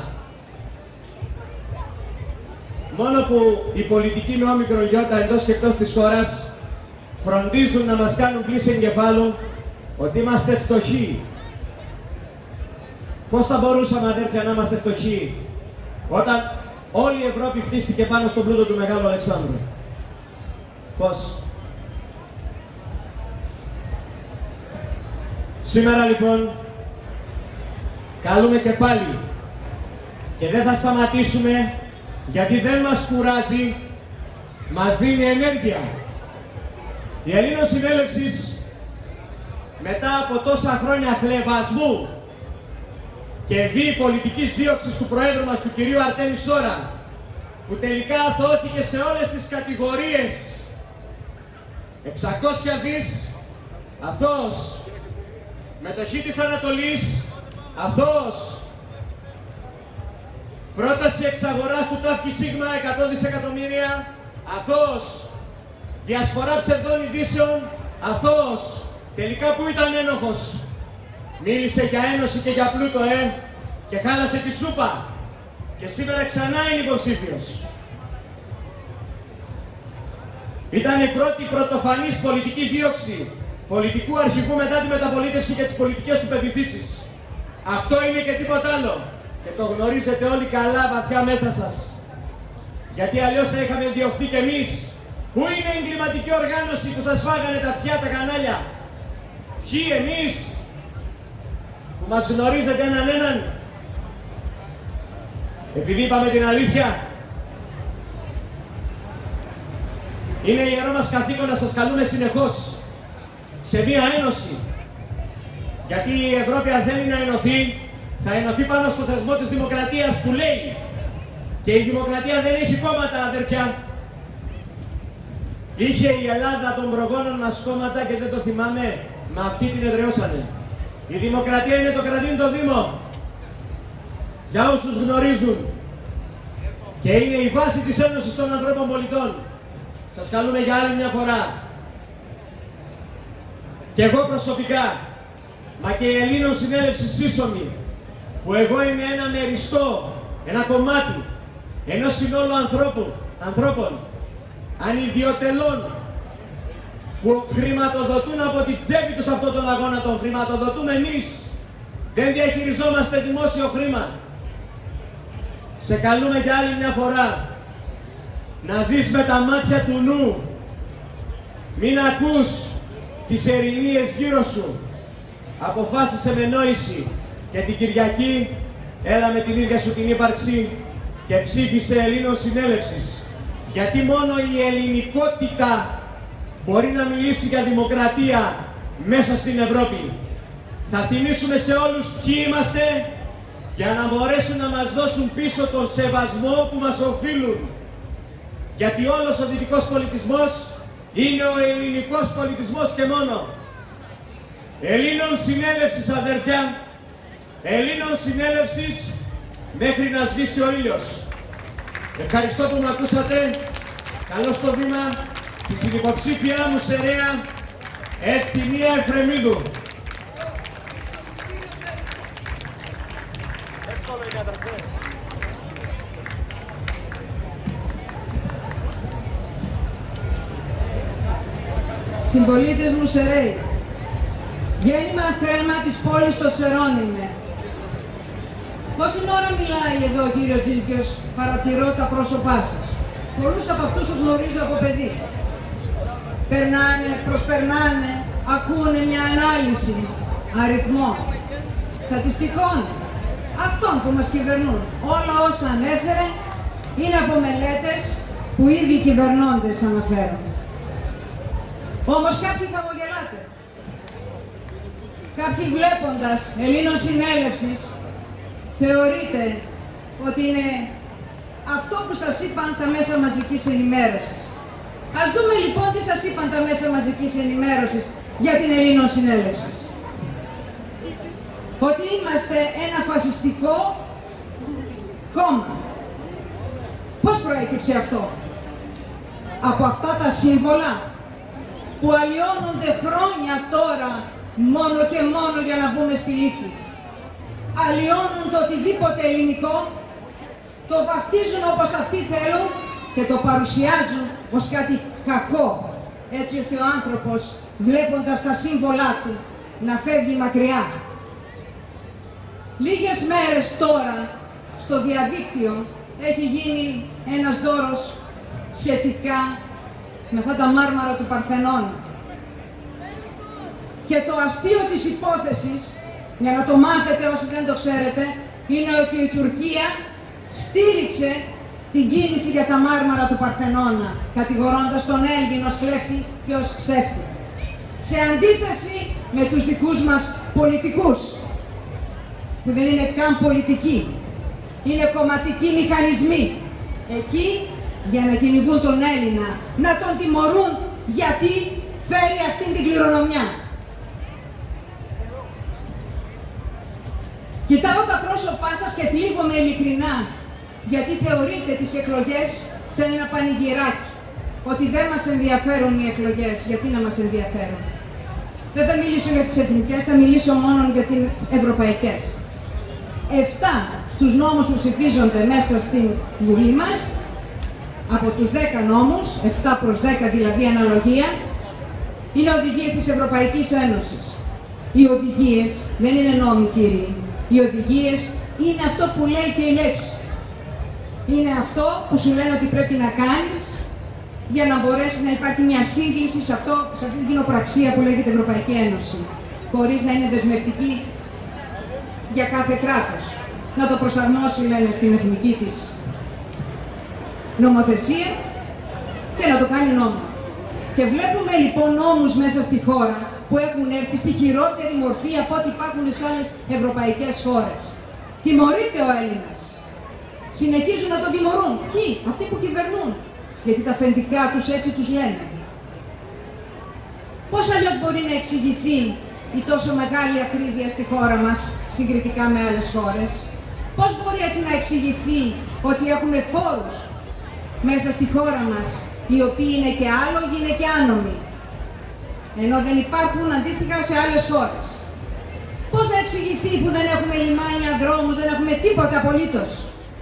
Μόνο που οι πολιτικοί με όμικρον γιώτα εντός και εκτός της χώρας φροντίζουν να μας κάνουν πλήση εγκεφάλου ότι είμαστε φτωχοί. Πώς θα μπορούσαμε, αδέρφια, να είμαστε φτωχοί όταν όλη η Ευρώπη χτίστηκε πάνω στον πλούτο του Μεγάλου Αλεξάνδρου? Πώς? Σήμερα λοιπόν καλούμε και πάλι και δεν θα σταματήσουμε, γιατί δεν μας κουράζει, μας δίνει ενέργεια. Η Ελλήνων Συνέλευσης, μετά από τόσα χρόνια χλευασμού και πολιτικής δίωξης του Προέδρου μας, του κυρίου Αρτέμι Σόρα, που τελικά αθωώθηκε σε όλες τις κατηγορίες, 600 δις αθώος, μετοχή της Ανατολής αθώος, πρόταση εξαγοράς του ΤΑΦΚΙ ΣΥΓΜΑ 100 δισεκατομμύρια αθώος, διασπορά ψευδών ειδήσεων αθώος. Τελικά που ήταν ένοχος? Μίλησε για ένωση και για πλούτο, και χάλασε τη σούπα. Και σήμερα ξανά είναι υποψήφιος. Ήταν η πρώτη πρωτοφανής πολιτική δίωξη πολιτικού αρχηγού μετά τη μεταπολίτευση και τις πολιτικές του πεποιθήσεις. Αυτό είναι και τίποτα άλλο. Και το γνωρίζετε όλοι καλά βαθιά μέσα σας. Γιατί αλλιώς θα είχαμε διωχθεί κι εμείς. Πού είναι η εγκληματική οργάνωση που σας φάγανε τα αυτιά τα κανάλια? Ποιοι? Εμείς που μας γνωρίζετε έναν έναν? Επειδή είπαμε την αλήθεια. Είναι ιερό μας καθήκον να σας καλούμε συνεχώς σε μία ένωση. Γιατί η Ευρώπη, αν θέλει να ενωθεί, θα ενωθεί πάνω στο θεσμό της δημοκρατίας που λέει. Και η δημοκρατία δεν έχει κόμματα, αδερφιά. Είχε η Ελλάδα των προγόνων μας κόμματα και δεν το θυμάμαι, μα αυτοί την εδραιώσανε. Η δημοκρατία είναι το κρατήν το Δήμο. Για όσους γνωρίζουν. Και είναι η βάση της Ένωσης των Ανθρώπων Πολιτών. Σας καλούμε για άλλη μια φορά. Και εγώ προσωπικά, μα και η Ελλήνων Συνέλευση σύσσωμη, που εγώ είμαι ένα μεριστό, ένα κομμάτι ενός συνόλου ανθρώπων, ανιδιοτελών, που χρηματοδοτούν από την τσέπη τους αυτόν τον αγώνα, τον χρηματοδοτούμε εμείς. Δεν διαχειριζόμαστε δημόσιο χρήμα. Σε καλούμε για άλλη μια φορά να δεις με τα μάτια του νου. Μην ακούς τις ερηνίες γύρω σου. Αποφάσισε με νόηση και την Κυριακή έλα με την ίδια σου την ύπαρξη και ψήφισε Ελλήνων Συνέλευσης. Γιατί μόνο η ελληνικότητα μπορεί να μιλήσει για δημοκρατία μέσα στην Ευρώπη. Θα θυμίσουμε σε όλους ποιοι είμαστε για να μπορέσουν να μας δώσουν πίσω τον σεβασμό που μας οφείλουν. Γιατί όλος ο δυτικός πολιτισμός είναι ο ελληνικός πολιτισμός και μόνο. Ελλήνων Συνέλευσης, αδέρφια, Ελλήνων Συνέλευσης μέχρι να σβήσει ο ήλιος. Ευχαριστώ που με ακούσατε. Καλώς το βήμα τη συνυποψήφιά μου Σερέα Ευθυμία Εφρεμίδου. Συμπολίτες μου Σεραίοι, γέννημα θρέμα της πόλης των Σερών είμαι. Πόση ώρα μιλάει εδώ ο κύριο Τζίλφιος, παρατηρώ τα πρόσωπά σας. Πολλούς από αυτούς τους γνωρίζω από παιδί. Περνάνε, προσπερνάνε, ακούνε μια ανάλυση αριθμών, στατιστικών, αυτών που μας κυβερνούν. Όλα όσα ανέφερε είναι από μελέτες που ήδη οι κυβερνώντες αναφέρουν. Όμως κάποιοι χαμογελάτε. Κάποιοι βλέποντας Ελλήνων Συνέλευσης θεωρείτε ότι είναι αυτό που σας είπαν τα μέσα μαζικής ενημέρωσης. Ας δούμε λοιπόν τι σας είπαν τα μέσα μαζικής ενημέρωσης για την Ελληνοσυνέλευση. Ότι είμαστε ένα φασιστικό κόμμα. Πώς προέκυψε αυτό? Από αυτά τα σύμβολα που αλλοιώνονται χρόνια τώρα μόνο και μόνο για να μπούμε στη λύθη. Αλλοιώνουν το οτιδήποτε ελληνικό, το βαφτίζουν όπως αυτοί θέλουν και το παρουσιάζουν ως κάτι κακό, έτσι ώστε ο άνθρωπος, βλέποντας τα σύμβολά του, να φεύγει μακριά. Λίγες μέρες τώρα, στο διαδίκτυο, έχει γίνει ένας δώρος σχετικά με αυτά τα μάρμαρα του Παρθενώνα. Και το αστείο της υπόθεσης, για να το μάθετε όσοι δεν το ξέρετε, είναι ότι η Τουρκία στήριξε την κίνηση για τα μάρμαρα του Παρθενώνα, κατηγορώντας τον Έλληνο ως κλέφτη και ως ψεύτη. Σε αντίθεση με τους δικούς μας πολιτικούς, που δεν είναι καν πολιτικοί, είναι κομματικοί μηχανισμοί. Εκεί, για να κυνηγούν τον Έλληνα, να τον τιμωρούν γιατί φέρει αυτήν την κληρονομιά. Κοιτάω τα πρόσωπά σας και θλίβομαι ειλικρινά, γιατί θεωρείτε τις εκλογές σαν ένα πανηγυράκι. Ότι δεν μας ενδιαφέρουν οι εκλογές. Γιατί να μας ενδιαφέρουν? Δεν θα μιλήσω για τις εθνικές, θα μιλήσω μόνο για τις ευρωπαϊκές. 7 στους νόμους που ψηφίζονται μέσα στην Βουλή μας, από τους 10 νόμους, 7 προς 10 δηλαδή αναλογία, είναι οδηγίες της Ευρωπαϊκής Ένωσης. Οι οδηγίες δεν είναι νόμοι, κύριοι. Οι οδηγίες είναι αυτό που λέει και η λέξη. Είναι αυτό που σου λένε ότι πρέπει να κάνεις για να μπορέσει να υπάρχει μια σύγκληση σε αυτή την κοινοπραξία που λέγεται Ευρωπαϊκή Ένωση, χωρίς να είναι δεσμευτική για κάθε κράτος. Να το προσαρμόσει, λένε, στην εθνική της νομοθεσία και να το κάνει νόμο. Και βλέπουμε λοιπόν νόμους μέσα στη χώρα που έχουν έρθει στη χειρότερη μορφή από ό,τι υπάρχουν σε άλλες ευρωπαϊκές χώρες. Τιμωρείται ο Έλληνας. Συνεχίζουν να τον τιμωρούν. Ποιοι? Αυτοί που κυβερνούν. Γιατί τα αφεντικά τους έτσι τους λένε. Πώς αλλιώς μπορεί να εξηγηθεί η τόσο μεγάλη ακρίβεια στη χώρα μας συγκριτικά με άλλες χώρες? Πώς μπορεί έτσι να εξηγηθεί ότι έχουμε φόρους μέσα στη χώρα μας, οι οποίοι είναι και άλογοι, είναι και άνομοι, ενώ δεν υπάρχουν αντίστοιχα σε άλλες χώρες? Πώς να εξηγηθεί που δεν έχουμε λιμάνια, δρόμους, δεν έχουμε τίποτα απολύτως?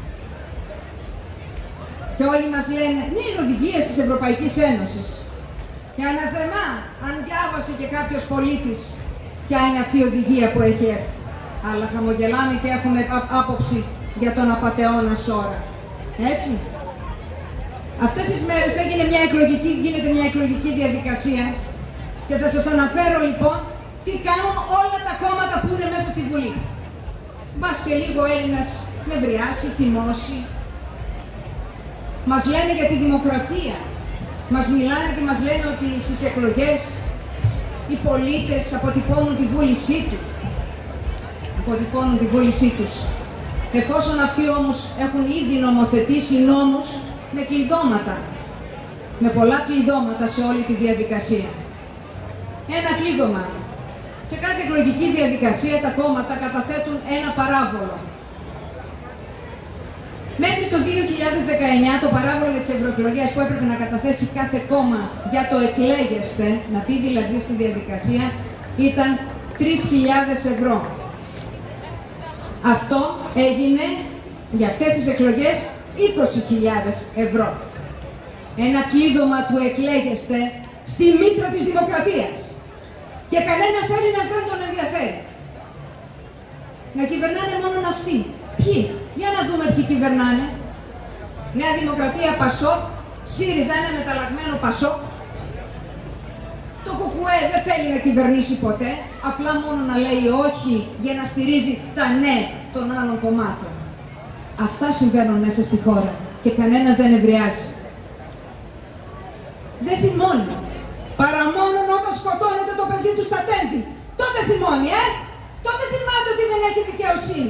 Και όλοι μας λένε, ναι, οι οδηγίες της Ευρωπαϊκής Ένωσης. Και αναθεμά, αν διάβασε και κάποιος πολίτης ποια είναι αυτή η οδηγία που έχει έρθει. Αλλά χαμογελάμε και έχουμε άποψη για τον απατεώνα Σόρα. Έτσι. Αυτές τις μέρες γίνεται μια εκλογική διαδικασία και θα σας αναφέρω λοιπόν τι κάνουν όλα τα κόμματα που είναι μέσα στη Βουλή. Μπας και λίγο Έλληνας νευριάσει, θυμώσει. Μας λένε για τη δημοκρατία. Μας μιλάνε και μας λένε ότι στις εκλογές οι πολίτες αποτυπώνουν τη βούλησή τους. Αποτυπώνουν τη βούλησή τους. Εφόσον αυτοί όμως έχουν ήδη νομοθετήσει νόμους με κλειδώματα. Με πολλά κλειδώματα σε όλη τη διαδικασία. Ένα κλείδωμα. Σε κάθε εκλογική διαδικασία τα κόμματα καταθέτουν ένα παράβολο. Μέχρι το 2019 το παράβολο για τις ευρωεκλογές που έπρεπε να καταθέσει κάθε κόμμα για το εκλέγεστε, να πει δηλαδή στη διαδικασία, ήταν 3.000 ευρώ. Αυτό έγινε για αυτές τις εκλογές 20.000 ευρώ. Ένα κλείδωμα του εκλέγεστε στη μήτρα της δημοκρατίας. Και κανένας Έλληνας δεν τον ενδιαφέρει. Να κυβερνάνε μόνο αυτοί. Ποιοι? Για να δούμε ποιοι κυβερνάνε. Νέα Δημοκρατία, Πασόκ, ΣΥΡΙΖΑ, ένα μεταλλαγμένο Πασόκ. Το ΚΚΕ δεν θέλει να κυβερνήσει ποτέ, απλά μόνο να λέει όχι για να στηρίζει τα ναι των άλλων κομμάτων. Αυτά συμβαίνουν μέσα στη χώρα και κανένας δεν ευριάζει. Δεν θυμώνει. Παρά μόνο όταν σκοτώνεται το παιδί του στα τέμπη. Τότε θυμώνει, Τότε θυμάται ότι δεν έχει δικαιοσύνη.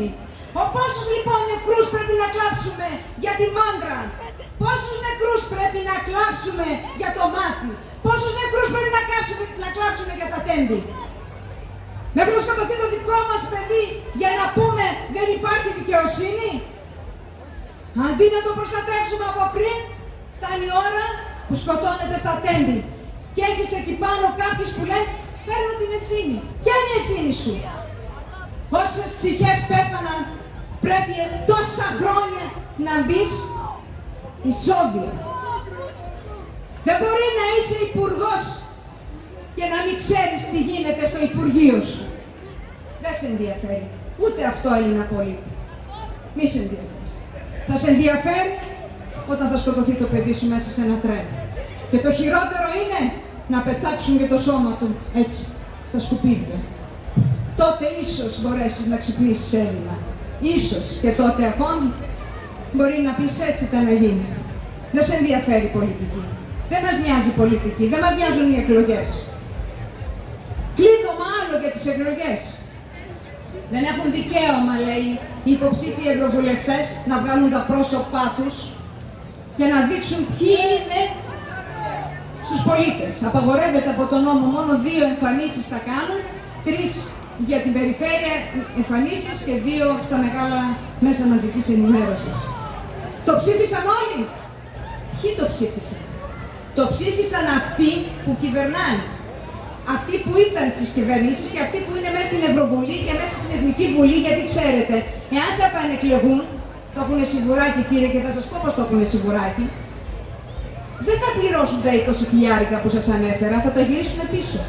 Πόσους λοιπόν νεκρούς πρέπει να κλάψουμε για τη μάντρα, πόσους νεκρούς πρέπει να κλάψουμε για το μάτι, πόσους νεκρούς πρέπει να κλάψουμε για τα τέμπη. Μέχρι να σκοτωθεί το δικό μας παιδί για να πούμε δεν υπάρχει δικαιοσύνη. Αντί να το προστατεύσουμε από πριν, φτάνει η ώρα που σκοτώνεται στα τέμπη. Και έχεις εκεί πάνω κάποιους που λένε παίρνω την ευθύνη. Ποια είναι η ευθύνη σου? Όσες ψυχές πέθαναν πρέπει τόσα χρόνια να μπεις ισόβια. Δεν μπορεί να είσαι υπουργός και να μην ξέρεις τι γίνεται στο Υπουργείο σου. Δεν σε ενδιαφέρει. Ούτε αυτό Έλληνα πολίτη. Μη σε ενδιαφέρει. Θα σε ενδιαφέρει όταν θα σκοτωθεί το παιδί σου μέσα σε ένα τρένο. Και το χειρότερο είναι να πετάξουν και το σώμα του έτσι, στα σκουπίδια. Τότε ίσως μπορέσεις να ξυπνήσεις Έλληνα. Ίσως και τότε ακόμη μπορεί να πεις έτσι ήταν να γίνει. Δεν σε ενδιαφέρει η πολιτική. Δεν μας νοιάζει η πολιτική. Δεν μας νοιάζουν οι εκλογές. Κλείδωμα άλλο για τις εκλογές. Δεν έχουν δικαίωμα, λέει, οι υποψήφοι ευρωβουλευτές να βγάλουν τα πρόσωπά τους και να δείξουν ποιοι είναι στους πολίτες. Απαγορεύεται από τον νόμο μόνο 2 εμφανίσεις θα κάνουν, 3 για την περιφέρεια εμφανίσεις και 2 στα μεγάλα μέσα μαζικής ενημέρωσης. Το ψήφισαν όλοι. Ποιοι το ψήφισαν? Το ψήφισαν αυτοί που κυβερνάνε. Αυτοί που ήταν στις κυβερνήσεις και αυτοί που είναι μέσα στην Ευρωβουλή και μέσα στην Εθνική Βουλή, γιατί ξέρετε, εάν θα επανεκλεγούν, το έχουν σιγουράκι κύριε και θα σας πω πως το έχουν σιγουράκι, δεν θα πληρώσουν τα 20.000 που σας ανέφερα, θα τα γυρίσουν πίσω.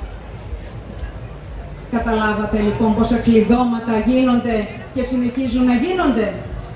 Καταλάβατε λοιπόν πόσα κλειδώματα γίνονται και συνεχίζουν να γίνονται?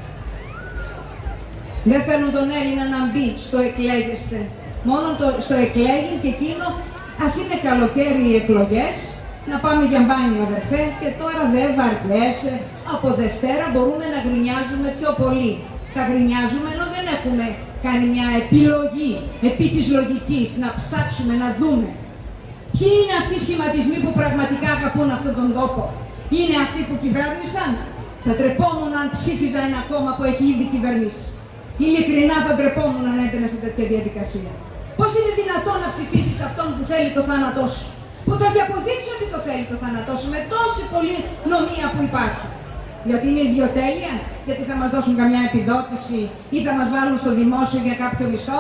Δεν θέλουν τον Έλληνα να μπει στο εκλέγεστε. Μόνο στο εκλέγει και εκείνο, ας είναι καλοκαίρι οι εκλογές, να πάμε για μπάνιο αδερφέ και τώρα δεν βαριέσαι. Από Δευτέρα μπορούμε να γκρινιάζουμε πιο πολύ. Θα γκρινιάζουμε ενώ δεν έχουμε κάνει μια επιλογή επί της λογικής, να ψάξουμε, να δούμε. Ποιοι είναι αυτοί οι σχηματισμοί που πραγματικά αγαπούν αυτόν τον τόπο? Είναι αυτοί που κυβέρνησαν? Θα τρεπόμουν αν ψήφιζα ένα κόμμα που έχει ήδη κυβερνήσει. Ειλικρινά θα ντρεπόμουν αν έμπαινα σε τέτοια διαδικασία. Πώς είναι δυνατόν να ψηφίσεις αυτόν που θέλει το θάνατό σου, που το έχει αποδείξει ότι το θέλει το θάνατό σου με τόση πολλή νομία που υπάρχει? Γιατί είναι ιδιοτέλεια, γιατί θα μας δώσουν καμιά επιδότηση ή θα μας βάλουν στο δημόσιο για κάποιο μισθό?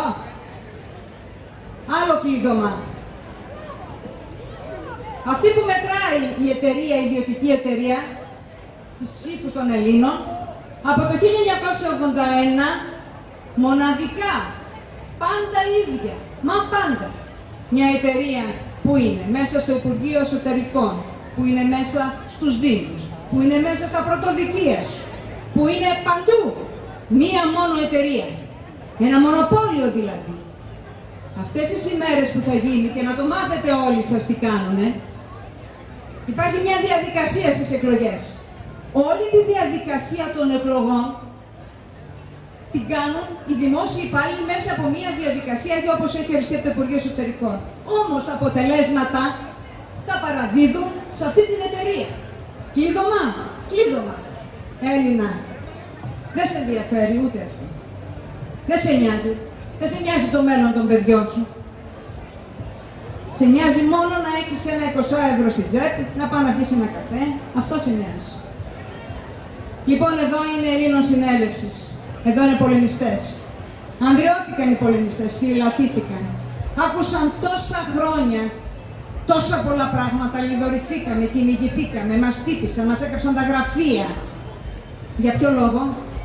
Άλλο κλείδωμα. Αυτή που μετράει η εταιρεία, η ιδιωτική εταιρεία, τις ψήφους των Ελλήνων, από το 1981, μοναδικά, πάντα ίδια, μα πάντα. Μια εταιρεία που είναι μέσα στο Υπουργείο Εσωτερικών, που είναι μέσα στους Δήμους, που είναι μέσα στα πρωτοδικεία σου, που είναι παντού. Μία μόνο εταιρεία. Ένα μονοπόλιο δηλαδή. Αυτές τις ημέρες που θα γίνει, και να το μάθετε όλοι σας τι κάνουνε, υπάρχει μια διαδικασία στις εκλογές. Όλη τη διαδικασία των εκλογών την κάνουν οι δημόσιοι υπάλληλοι μέσα από μια διαδικασία και όπως έχει οριστεί από το Υπουργείο Εσωτερικών. Όμως τα αποτελέσματα τα παραδίδουν σε αυτή την εταιρεία. Κλείδωμα, κλείδωμα. Έλληνα, δεν σε ενδιαφέρει ούτε αυτό. Δεν σε νοιάζει. Δεν σε νοιάζει το μέλλον των παιδιών σου. Σε νοιάζει μόνο να έχεις ένα 20 € στην τσέπη, να πάω να πεις ένα καφέ. Αυτό σε νοιάζει. Λοιπόν, εδώ είναι Ελλήνων συνέλευσης. Εδώ είναι πολεμιστές. Ανδρεώθηκαν οι πολεμιστές, φυλατήθηκαν. Άκουσαν τόσα χρόνια, τόσα πολλά πράγματα, λιδωρηθήκαμε, κυνηγηθήκαμε, μας τύπησαν, μας έκαψαν τα γραφεία. Για ποιο λόγο?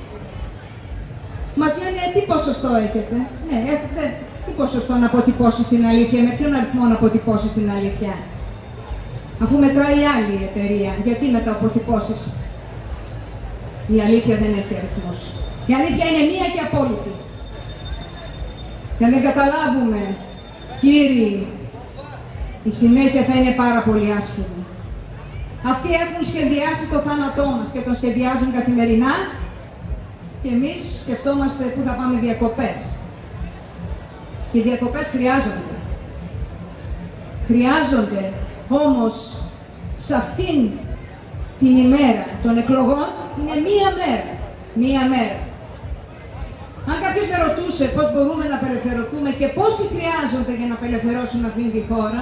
Μας λένε τι ποσοστό έχετε? Ναι, έχετε τι ποσοστό να αποτυπώσεις την αλήθεια, με ποιον αριθμό να αποτυπώσεις την αλήθεια? Αφού μετράει άλλη εταιρεία, γιατί να τα αποτυπώσεις? Η αλήθεια δεν έχει αριθμός. Η αλήθεια είναι μία και απόλυτη. Και αν δεν καταλάβουμε, κύριοι, η συνέχεια θα είναι πάρα πολύ άσχημη. Αυτοί έχουν σχεδιάσει το θάνατό μας και τον σχεδιάζουν καθημερινά και εμείς σκεφτόμαστε πού θα πάμε διακοπές. Και οι διακοπές χρειάζονται. Χρειάζονται όμως σε αυτήν την ημέρα των εκλογών είναι μία μέρα. Μία μέρα. Αν κάποιος με ρωτούσε πώς μπορούμε να απελευθερωθούμε και πόσοι χρειάζονται για να απελευθερώσουν αυτήν τη χώρα,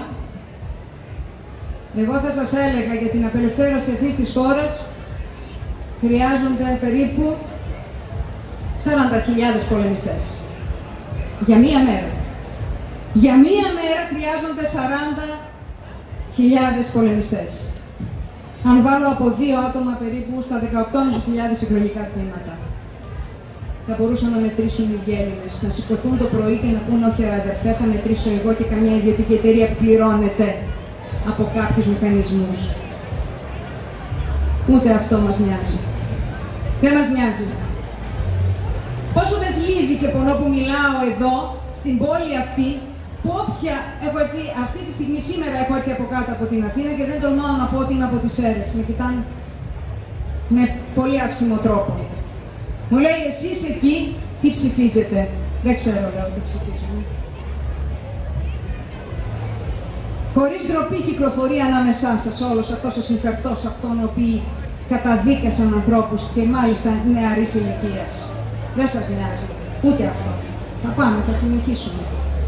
εγώ θα σας έλεγα για την απελευθέρωση αυτής της χώρας χρειάζονται περίπου 40.000 πολεμιστές. Για μία μέρα. Για μία μέρα χρειάζονται 40.000 πολεμιστές. Αν βάλω από 2 άτομα περίπου στα 18.500 εκλογικά τμήματα, θα μπορούσαν να μετρήσουν οι Έλληνες, να σηκωθούν το πρωί και να πούνε όχι αδερφέ, θα μετρήσω εγώ και καμιά ιδιωτική εταιρεία που πληρώνεται από κάποιους μηχανισμούς. Ούτε αυτό μας νοιάζει. Δεν μας νοιάζει. Πόσο με θλίβει και πονώ που μιλάω εδώ, στην πόλη αυτή, που όποια έχω έρθει αυτή τη στιγμή, σήμερα έχω έρθει από κάτω από την Αθήνα και δεν τολμάω να πω ότι είμαι από τις Σέρρες. Με κοιτάνε με πολύ άσχημο τρόπο. Μου λέει, εσείς εκεί τι ψηφίζετε? Δεν ξέρω, λέω, τι ψηφίζουμε. Χωρίς ντροπή κυκλοφορεί ανάμεσά σας όλος αυτός ο συμφερτός αυτών οι οποίοι καταδίκασαν ανθρώπους και μάλιστα νεαρής ηλικίας. Δεν σας νοιάζει ούτε αυτό. Θα πάμε, θα συνεχίσουμε.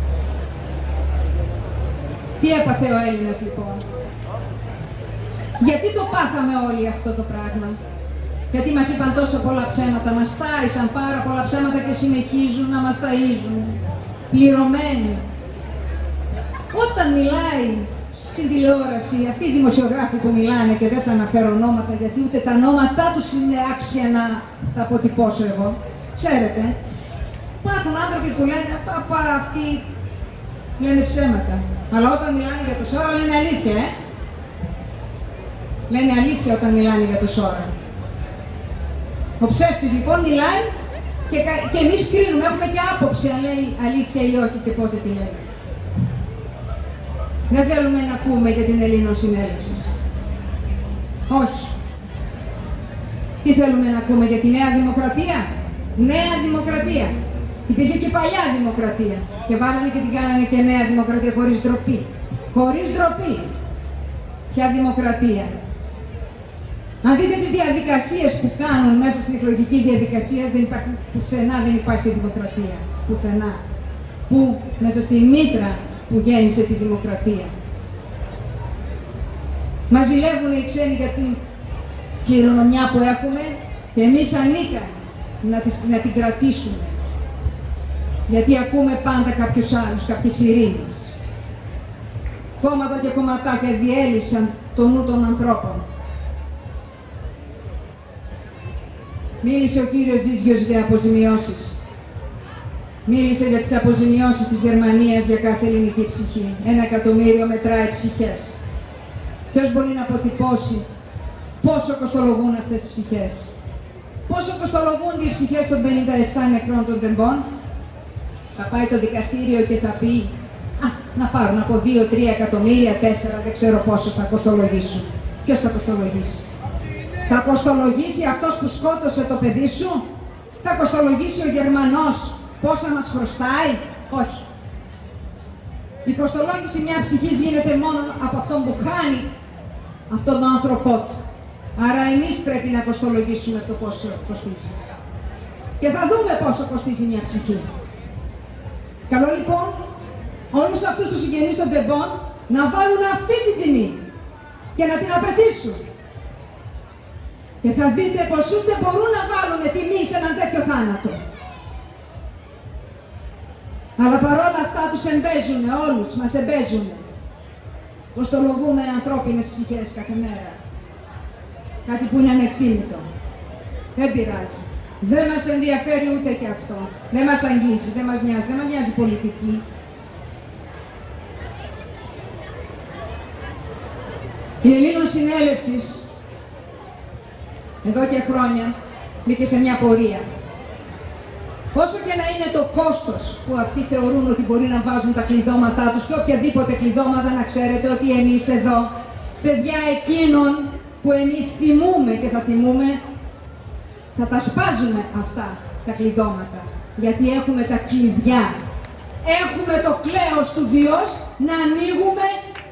Τι έπαθε ο Έλληνας λοιπόν? Γιατί το πάθαμε όλοι αυτό το πράγμα? Γιατί μας είπαν τόσα πολλά ψέματα, μας τάισαν πάρα πολλά ψέματα και συνεχίζουν να μας ταΐζουν. Πληρωμένοι. Όταν μιλάει στην τηλεόραση, αυτοί οι δημοσιογράφοι που μιλάνε και δεν θα αναφέρω ονόματα γιατί ούτε τα ονόματά τους είναι άξια να τα αποτυπώσω εγώ. Ξέρετε, υπάρχουν άνθρωποι που λένε «Παπα, αυτοί λένε ψέματα». Αλλά όταν μιλάνε για το Σόρα λένε αλήθεια, Λένε αλήθεια όταν μιλάνε για το Σόρα. Ο ψεύτης λοιπόν μιλάει και εμείς κρίνουμε, έχουμε και άποψη αν λέει αλήθεια ή όχι και πότε τη λέει. Δεν θέλουμε να ακούμε για την Ελληνοσυνέλευση. Όχι. Τι θέλουμε να ακούμε για τη Νέα Δημοκρατία? Νέα Δημοκρατία. Υπήρχε και παλιά Δημοκρατία. Και βάλανε και την κάνανε και Νέα Δημοκρατία χωρίς ντροπή. Χωρίς ντροπή. Ποια δημοκρατία? Αν δείτε τις διαδικασίες που κάνουν μέσα στην εκλογική διαδικασία, πουθενά δεν υπάρχει δημοκρατία. Πουθενά. Που μέσα στη μήτρα που γέννησε τη δημοκρατία. Μας ζηλεύουν οι ξένοι για την κληρονομιά που έχουμε και εμείς ανήκαμε να την κρατήσουμε. Γιατί ακούμε πάντα κάποιους άλλους, κάποιες ειρήνες. Κόμματα και κομματάκια διέλυσαν το νου των ανθρώπων. Μίλησε ο κύριος Τζίζιος για αποζημιώσεις. Μίλησε για τις αποζημιώσεις της Γερμανίας για κάθε ελληνική ψυχή. 1.000.000 μετράει ψυχές. Ποιος μπορεί να αποτυπώσει πόσο κοστολογούν αυτές τις ψυχές? Πόσο κοστολογούνται οι ψυχές των 57 νεκρών των τεμπών? Θα πάει το δικαστήριο και θα πει να πάρουν από 2-3 εκατομμύρια, 4, δεν ξέρω πόσο θα κοστολογήσουν. Ποιος θα κοστολογήσει? Θα κοστολογήσει αυτός που σκότωσε το παιδί σου? Θα κοστολογήσει ο Γερμανός πόσα μας χρωστάει? Όχι. Η κοστολόγηση μια ψυχής γίνεται μόνο από αυτόν που χάνει αυτόν τον άνθρωπό του. Άρα εμείς πρέπει να κοστολογήσουμε το πόσο κοστίζει. Και θα δούμε πόσο κοστίζει μια ψυχή. Καλό λοιπόν όλους αυτούς τους συγγενείς των τεμπών να βάλουν αυτή την τιμή και να την απαιτήσουν. Και θα δείτε πως ούτε μπορούν να βάλουν τιμή σε έναν τέτοιο θάνατο. Αλλά παρόλα αυτά τους εμπέζουνε, όλους μας εμπέζουνε. Κοστολογούμε ανθρώπινες ψυχές κάθε μέρα. Κάτι που είναι ανεκτήμητο. Δεν πειράζει. Δεν μας ενδιαφέρει ούτε και αυτό. Δεν μας αγγίζει, δεν μας νοιάζει, δεν μας νοιάζει πολιτική. Η Ελληνοσυνέλευση εδώ και χρόνια μπήκε σε μια πορεία. Όσο και να είναι το κόστος που αυτοί θεωρούν ότι μπορεί να βάζουν τα κλειδώματά τους και οποιαδήποτε κλειδώματα, να ξέρετε ότι εμείς εδώ, παιδιά εκείνων που εμείς τιμούμε και θα τιμούμε, θα τα σπάζουμε αυτά τα κλειδώματα. Γιατί έχουμε τα κλειδιά. Έχουμε το κλέος του Διός να ανοίγουμε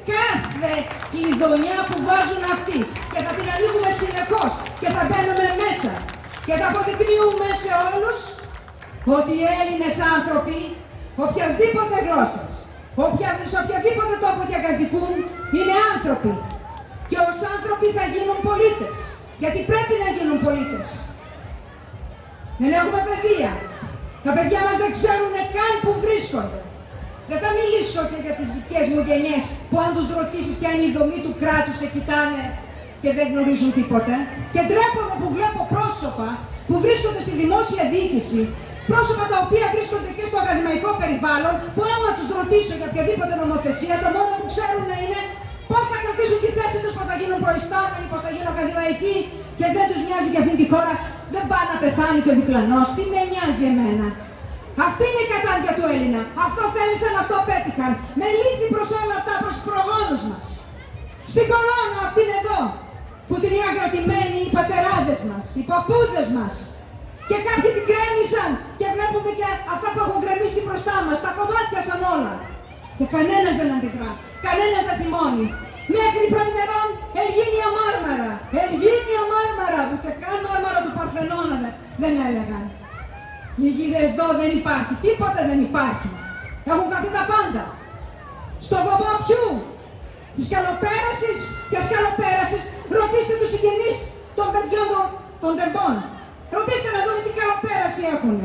κάθε κλειδονιά που βάζουν αυτοί και θα την ανοίγουμε συνεχώς και θα μπαίνουμε μέσα και θα αποδεικνύουμε σε όλους ότι οι Έλληνες άνθρωποι οποιασδήποτε γλώσσας, σε οποιαδήποτε τόπο διακατοικούν, είναι άνθρωποι και ως άνθρωποι θα γίνουν πολίτες, γιατί πρέπει να γίνουν πολίτες. Δεν έχουμε παιδεία. Τα παιδιά μας δεν ξέρουν καν που βρίσκονται. Δεν θα μιλήσω και για τις δικές μου γενιές που αν τους ρωτήσεις ποια είναι η δομή του κράτους σε κοιτάνε και δεν γνωρίζουν τίποτα. Και ντρέπομαι που βλέπω πρόσωπα που βρίσκονται στη δημόσια διοίκηση, πρόσωπα τα οποία βρίσκονται και στο ακαδημαϊκό περιβάλλον, που άμα τους ρωτήσω για οποιαδήποτε νομοθεσία, το μόνο που ξέρουν είναι πώς θα κρατήσουν τη θέση τους, πώς θα γίνουν προϊστάμενοι, πώς θα γίνουν ακαδημαϊκοί και δεν τους νοιάζει για αυτήν τη χώρα. Δεν πάει να πεθάνει και ο διπλανός. Τι με νοιάζει εμένα. Αυτή είναι η κατάντια του Έλληνα. Αυτό θέλησαν, αυτό πέτυχαν. Με λύθη προς όλα αυτά, προς τους προγόνους μας. Στην κορώνα αυτήν εδώ, που την είχαν κρατημένη οι πατεράδες μας, οι παππούδες μας. Και κάποιοι την κρέμισαν και βλέπουμε και αυτά που έχουν κρεμίσει μπροστά μας. Τα κομμάτιασαν όλα. Και κανένας δεν αντιδρά. Κανένας δεν θυμώνει. Μέχρι προημερών Ελγίνια Μάρμαρα. Ελγίνια Μάρμαρα. Ούτε καν Μάρμαρα του Παρθενώνα δεν έλεγαν. Εδώ δεν υπάρχει. Τίποτα δεν υπάρχει. Έχουν χαθεί τα πάντα. Στο βωμό ποιου? Της καλοπέρασης και ασκαλοπέρασης. Ρωτήστε τους συγγενείς των παιδιών των τεμπών. Ρωτήστε να δούμε τι καλοπέραση έχουνε.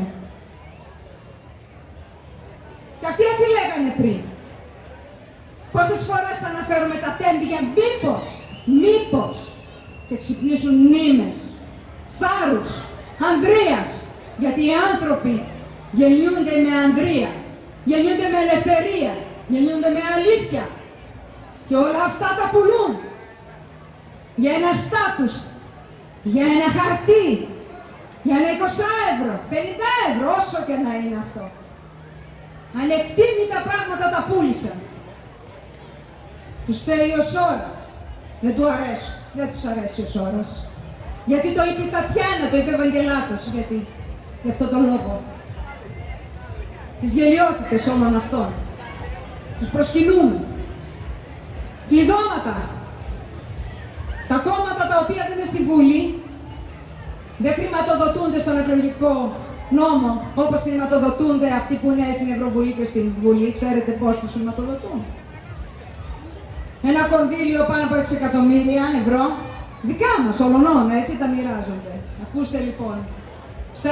Και αυτοί έτσι λέγανε πριν. Πόσες φορές θα αναφέρουμε τα τέμπη για μήπως και ξυπνήσουν μνήμες, θάρρους, ανδρείας. Γιατί οι άνθρωποι γεννιούνται με ανδρεία, γεννιούνται με ελευθερία, γεννιούνται με αλήθεια. Και όλα αυτά τα πουλούν για ένα στάτους, για ένα χαρτί, για ένα 20 ευρώ, 50 ευρώ, όσο και να είναι αυτό. Ανεκτήμητα πράγματα τα πούλησαν. Τους φταίει ο Σόρας. Δεν του αρέσει. Δεν τους αρέσει ο Σόρας. Γιατί το είπε η Τατιάνα, το είπε ο Ευαγγελάτος. Γιατί. Γι' αυτό τον λόγο. Τις γελιότητες όλων αυτών. Τους προσκυνούμε. Κλειδώματα. Τα κόμματα τα οποία δεν είναι στη Βουλή δεν χρηματοδοτούνται στον εκλογικό νόμο όπως χρηματοδοτούνται αυτοί που είναι στην Ευρωβουλή και στην Βουλή. Ξέρετε πώς τους χρηματοδοτούν? Ένα κονδύλιο πάνω από 6 εκατομμύρια ευρώ, δικά μας, ολονών, έτσι τα μοιράζονται. Ακούστε λοιπόν, στα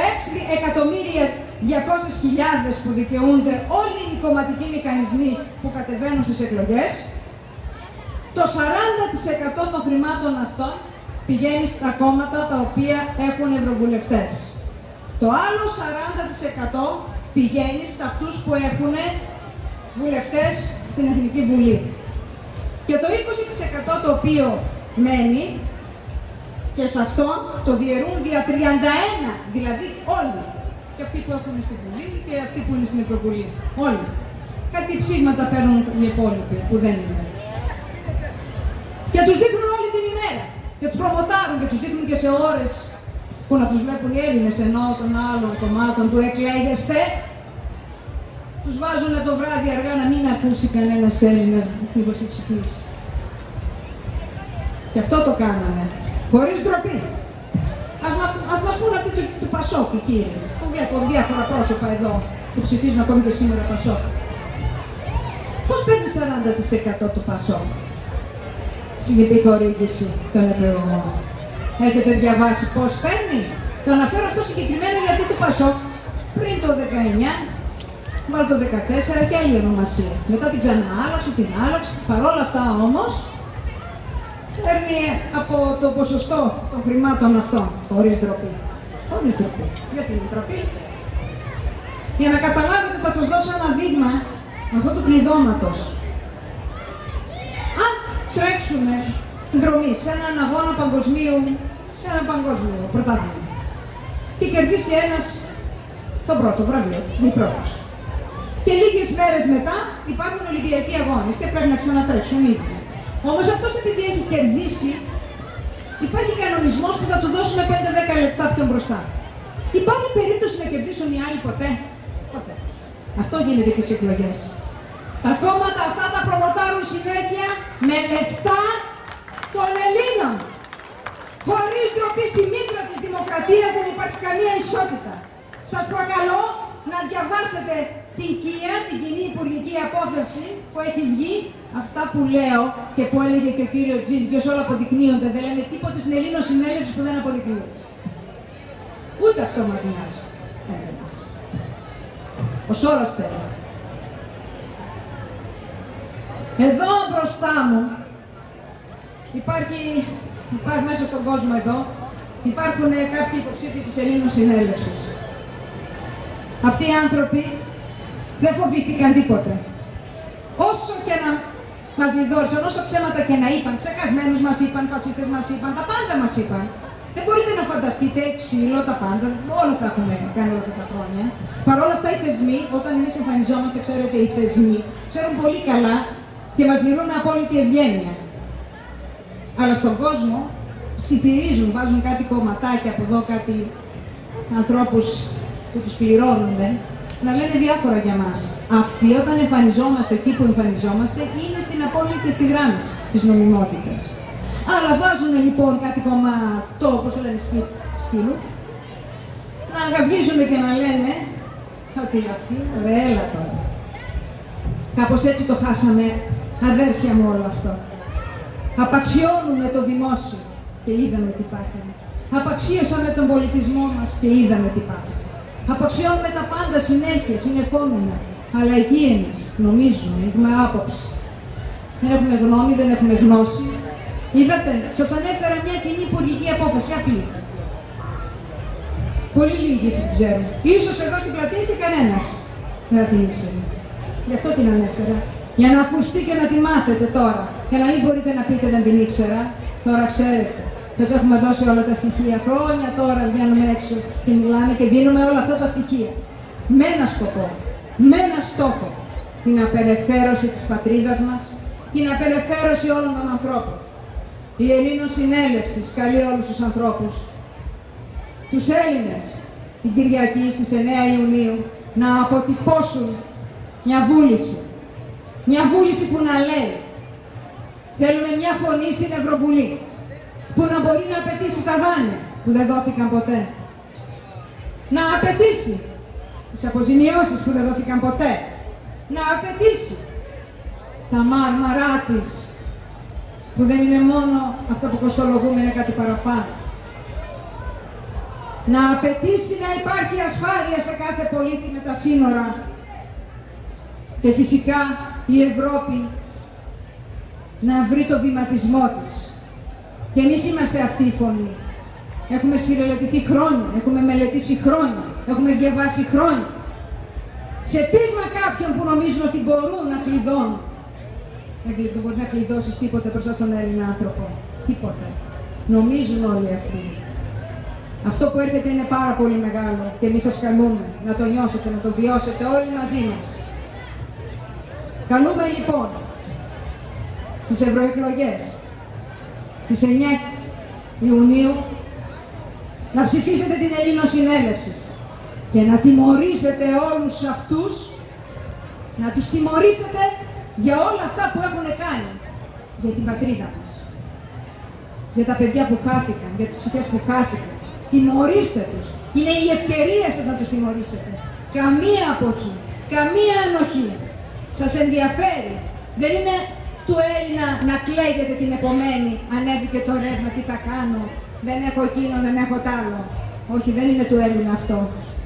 6.200.000 που δικαιούνται όλοι οι κομματικοί μηχανισμοί που κατεβαίνουν στις εκλογές, το 40% των χρημάτων αυτών πηγαίνει στα κόμματα τα οποία έχουν ευρωβουλευτές. Το άλλο 40% πηγαίνει σε αυτούς που έχουν βουλευτές στην Εθνική Βουλή. Και το 20% το οποίο μένει, και σε αυτό το διαιρούν δια 31, δηλαδή όλοι. Και αυτοί που έχουν στη Βουλή και αυτοί που είναι στην Ευρωβουλή. Όλοι. Κάτι ψήγματα παίρνουν οι υπόλοιποι που δεν είναι. Και τους δείχνουν όλη την ημέρα. Και τους προμοτάρουν και τους δείχνουν και σε ώρες που να τους βλέπουν οι Έλληνες, ενώ των άλλων κομμάτων του εκλέγεστε. Τους βάζουν το βράδυ αργά να μην ακούσει κανένας Έλληνας μήπως έχει ξυπνήσει. Και αυτό το κάνανε. Χωρίς ντροπή. Ας μας πούν αυτοί του Πασόκ, κύριε. Που βλέπω διάφορα πρόσωπα εδώ που ψηφίζουν ακόμη και σήμερα Πασόκ. Πώς παίρνει 40% του Πασόκ στην επιχορήγηση των εκλογών? Έχετε διαβάσει πώς παίρνει? Το αναφέρω αυτό συγκεκριμένα γιατί του Πασόκ πριν το 19, μάλλον το 14 και άλλη ονομασία. Μετά την ξαναάλλαξε, την άλλαξε. Παρόλα αυτά όμως, παίρνει από το ποσοστό των χρημάτων αυτών, χωρίς ντροπή. Χωρίς ντροπή. Γιατί είναι ντροπή? Για να καταλάβετε θα σας δώσω ένα δείγμα αυτού του κλειδώματος. Αν τρέξουμε δρομή σε έναν αγώνα παγκοσμίου, σε ένα παγκόσμιο πρωτάθλημα και κερδίσει ένας τον πρώτο βραβείο, είναι πρώτος. Και λίγες μέρες μετά υπάρχουν Ολυμπιακοί αγώνες και πρέπει να ξανατρέξουν ήδη. Όμως αυτός επειδή έχει κερδίσει, υπάρχει κανονισμός που θα του δώσουμε 5-10 λεπτά πιο μπροστά. Υπάρχει περίπτωση να κερδίσουν οι άλλοι ποτέ? Ποτέ. Αυτό γίνεται και στις εκλογές. Τα κόμματα αυτά τα προμοτάρουν συνέχεια με λεφτά των Ελλήνων. Χωρίς ντροπή στη μήτρα της δημοκρατίας δεν υπάρχει καμία ισότητα. Σας προκαλώ να διαβάσετε την ΚΙΑ, την κοινή υπουργική απόφαση που έχει βγει. Αυτά που λέω και που έλεγε και ο κύριος Τζίντζιος όλα αποδεικνύονται. Δεν λένε τίποτα στην Ελλήνων συνέλευση που δεν αποδεικνύονται. Ούτε αυτό μας νοιάζει. Ο Σόρος θέλει. Εδώ μπροστά μου υπάρχει μέσα στον κόσμο εδώ, υπάρχουν κάποιοι υποψήφοι της Ελλήνων συνέλευσης. Αυτοί οι άνθρωποι δεν φοβήθηκαν τίποτε. Όσο και να μας λιδόρισαν, όσο ψέματα και να είπαν, ψεκασμένους μας είπαν, φασίστες μας είπαν, τα πάντα μας είπαν. Δεν μπορείτε να φανταστείτε ξύλο, τα πάντα, όλα τα έχουμε κάνει όλα αυτά τα χρόνια. Παρ' όλα αυτά οι θεσμοί, όταν εμείς εμφανιζόμαστε, ξέρετε, οι θεσμοί ξέρουν πολύ καλά και μας μιλούν με απόλυτη ευγένεια. Αλλά στον κόσμο συμπηρίζουν, βάζουν κάτι κομματάκια από εδώ, κάτι ανθρώπους που τους πληρώνουν, να λένε διάφορα για μας. Αυτοί όταν εμφανιζόμαστε εκεί που εμφανιζόμαστε είναι στην απόλυτη ευθυγράμμιση της νομιμότητας. Αλλά βάζουν λοιπόν κάτι κομματό, όπως το λένε, σκύλους, να αγαυγίζουν και να λένε ότι αυτοί, ρε έλα τώρα. Κάπως έτσι το χάσαμε, αδέρφια μου, όλο αυτό. Απαξιώνουμε το δημόσιο και είδαμε τι πάθαμε. Απαξίωσαμε τον πολιτισμό μας και είδαμε τι πάθαμε. Απαξιώνουμε τα πάντα συνέχεια, συνεχόμενα. Αλλά εκεί εμείς νομίζουμε, έχουμε άποψη. Δεν έχουμε γνώμη, δεν έχουμε γνώση. Είδατε, σας ανέφερα μια κοινή υπουργική απόφαση, απλή. Πολύ λίγοι την ξέρουν. Ίσως εδώ στην πλατεία και κανένας δεν την ήξερε. Γι' αυτό την ανέφερα. Για να ακουστεί και να τη μάθετε τώρα. Για να μην μπορείτε να πείτε δεν την ήξερα. Τώρα ξέρετε. Σας έχουμε δώσει όλα τα στοιχεία. Χρόνια τώρα βγαίνουμε έξω και μιλάμε και δίνουμε όλα αυτά τα στοιχεία. Με ένα σκοπό. Με ένα στόχο. Την απελευθέρωση της πατρίδας μας. Την απελευθέρωση όλων των ανθρώπων. Η Ελλήνων Συνέλευση καλεί όλους τους ανθρώπους, τους Έλληνες, την Κυριακή στις 9 Ιουνίου, να αποτυπώσουν μια βούληση. Μια βούληση που να λέει θέλουμε μια φωνή στην Ευρωβουλή που να μπορεί να απαιτήσει τα δάνεια που δεν δόθηκαν ποτέ. Να απαιτήσει τις αποζημιώσεις που δεν δόθηκαν ποτέ. Να απαιτήσει τα μάρμαρά της που δεν είναι μόνο αυτό που κοστολογούμε, είναι κάτι παραπάνω. Να απαιτήσει να υπάρχει ασφάλεια σε κάθε πολίτη με τα σύνορα. Και φυσικά η Ευρώπη να βρει το βηματισμό της. Και εμείς είμαστε αυτή η φωνή. Έχουμε σφυρελατηθεί χρόνια, έχουμε μελετήσει χρόνια, έχουμε διαβάσει χρόνια. Σε πείσμα κάποιων που νομίζουν ότι μπορούν να κλειδώνουν. Δεν μπορεί να κλειδώσεις τίποτα μπροστά στον Έλληνα άνθρωπο. Τίποτα. Νομίζουν όλοι αυτοί. Αυτό που έρχεται είναι πάρα πολύ μεγάλο και εμείς σας καλούμε να το νιώσετε, να το βιώσετε όλοι μαζί μας. Καλούμε λοιπόν στις ευρωεκλογές στις 9 Ιουνίου να ψηφίσετε την Ελλήνων Συνέλευση και να τιμωρήσετε όλους αυτούς, να τους τιμωρήσετε για όλα αυτά που έχουν κάνει για την πατρίδα μας. Για τα παιδιά που χάθηκαν, για τις ψυχές που χάθηκαν. Τιμωρήστε τους. Είναι η ευκαιρία σας να τους τιμωρήσετε. Καμία αποχή, καμία ανοχή. Σας ενδιαφέρει. Δεν είναι του Έλληνα να κλαίγεται την επομένη. Ανέβηκε το ρεύμα, τι θα κάνω. Δεν έχω εκείνο, δεν έχω τ' άλλο. Όχι, δεν είναι του Έλληνα αυτό.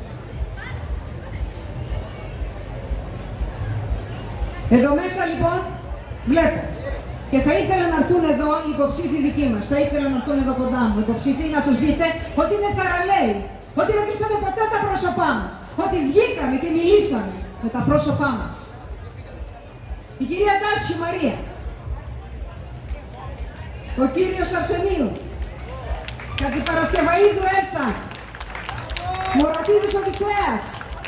Εδώ μέσα λοιπόν βλέπω και θα ήθελα να έρθουν εδώ οι υποψήφοι δικοί μας. Θα ήθελα να έρθουν εδώ κοντά μου. Οι υποψήφοι να τους δείτε ότι είναι θαραλέοι. Ότι δεν κρύψαμε ποτέ τα πρόσωπά μας. Ότι βγήκαμε και μιλήσαμε με τα πρόσωπά μας. Η κυρία Τάσιου Μαρία. Ο κύριος Αρσενίου. Κατσιπαρασκευαΐδου Έλσα. Μωρατίδης Οδυσσέας.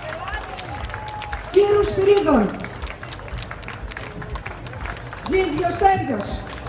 Κύρου Σπυρίδων. Τζίντζιος Στέλιος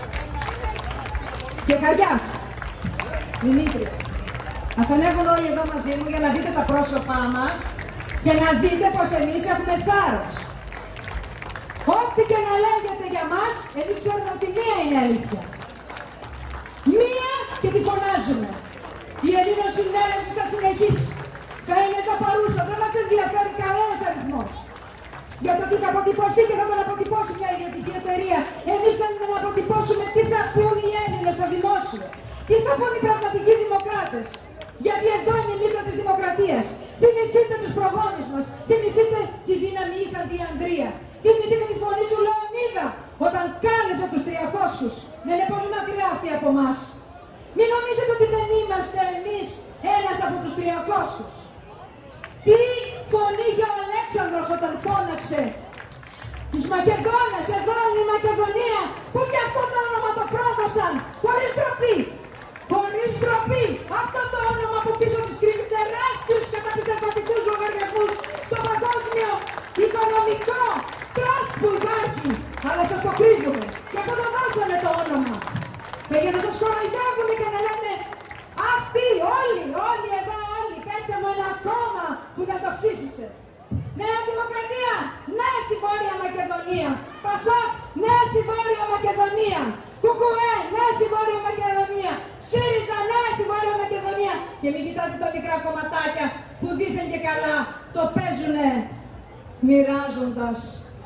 και Καριάς, Δημήτρη. Ας ανέβουν όλοι εδώ μαζί μου για να δείτε τα πρόσωπά μας και να δείτε πως εμείς έχουμε θάρρος. Ό,τι και να λέγεται για μας, εμείς ξέρουμε ότι μία είναι αλήθεια. Μία και τη φωνάζουμε. Η Ελληνοσυνέλευση θα συνεχίσει. Θα είναι τα παρούσα, δεν μας ενδιαφέρει κανένας αριθμός. Για το τι θα αποτυπωθεί και θα τον αποτυπώσει μια ιδιωτική εταιρεία. Εμείς θέλουμε να αποτυπώσουμε τι θα πούν οι Έλληνες στο δημόσιο. Τι θα πούν οι πραγματικοί δημοκράτες. Γιατί εδώ είναι η μήτρα της δημοκρατίας. Θυμηθείτε τους προγόνους μας. Θυμηθείτε τι δύναμη είχαν τη Ανδρία. Θυμηθείτε τη φωνή του Λεωνίδα όταν κάλεσε τους 300. Δεν είναι πολύ μακριά αυτοί από εμάς. Μην νομίζετε ότι δεν είμαστε εμείς ένας από τους 300. Τι φωνή για ο Αλέξανδρος όταν φώναξε τους Μακεδόνες, εδώ είναι η Μακεδονία, που και αυτό το όνομα το πρόδωσαν, χωρίς ντροπή. Χωρίς ντροπή. Αυτό το όνομα που πίσω της κρύβει τεράστιους καταπιστευματικούς λογαριασμούς στο παγκόσμιο οικονομικό τραστ που υπάρχει. Αλλά σας το κρύβουμε. Και αυτό το δώσανε το όνομα. Και για να σας κοροϊδεύουν και να λένε αυτοί, όλοι εδώ όλοι, πέστε μου ένα κόμμα που δεν το ψήφισε. Νέα Δημοκρατία, ναι στη Βόρεια Μακεδονία. Πασόκ, ναι στη Βόρεια Μακεδονία. Κουκουέ, ναι στη Βόρεια Μακεδονία. ΣΥΡΙΖΑ, ναι στη Βόρεια Μακεδονία. Και μην κοιτάτε τα μικρά κομματάκια που δήθεν και καλά το παίζουνε μοιράζοντας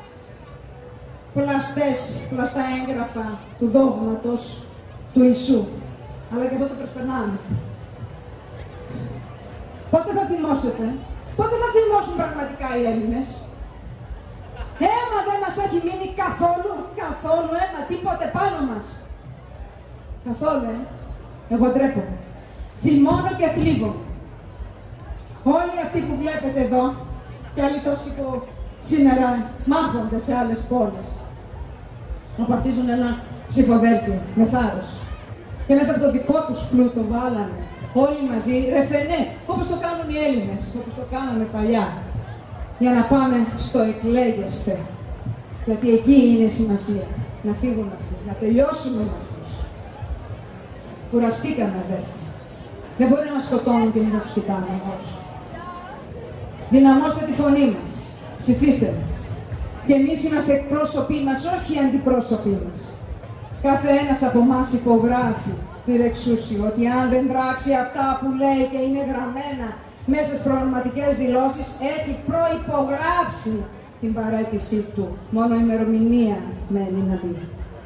πλαστά έγγραφα του δόγματος του Ιησού. Αλλά και αυτό το προσπερνάμε. Πότε θα θυμώσετε, πότε θα θυμώσουν πραγματικά οι Έλληνες. Αίμα δεν μας έχει μείνει καθόλου αίμα, τίποτε πάνω μας. Καθόλου, Εγώ ντρέπομαι. Θυμώνω και θλίβω. Όλοι αυτοί που βλέπετε εδώ, και άλλοι τόσοι που σήμερα μάχονται σε άλλες πόλεις, απαρτίζουν ένα ψηφοδέλτιο με θάρρος. Και μέσα από το δικό τους πλούτο βάλανε όλοι μαζί ρεφενέ, όπως το κάνουν οι Έλληνες, όπως το κάναμε παλιά, για να πάμε στο εκλέγεστε. Γιατί εκεί είναι η σημασία. Να φύγουν αυτοί, να τελειώσουμε με αυτούς. Κουραστήκαμε, αδέρφια. Δεν μπορεί να μας σκοτώνουν και εμείς να τους κοιτάμε. Όχι. Δυναμώστε τη φωνή μας. Ψηφίστε μας. Και εμείς είμαστε εκπρόσωποι μας, όχι οι αντιπρόσωποι μας. Κάθε ένας από εμάς υπογράφει πυρεξούσιο ότι αν δεν πράξει αυτά που λέει και είναι γραμμένα μέσα στις προγραμματικές δηλώσεις, έχει προϋπογράψει την παραίτησή του. Μόνο η ημερομηνία μένει να μπει.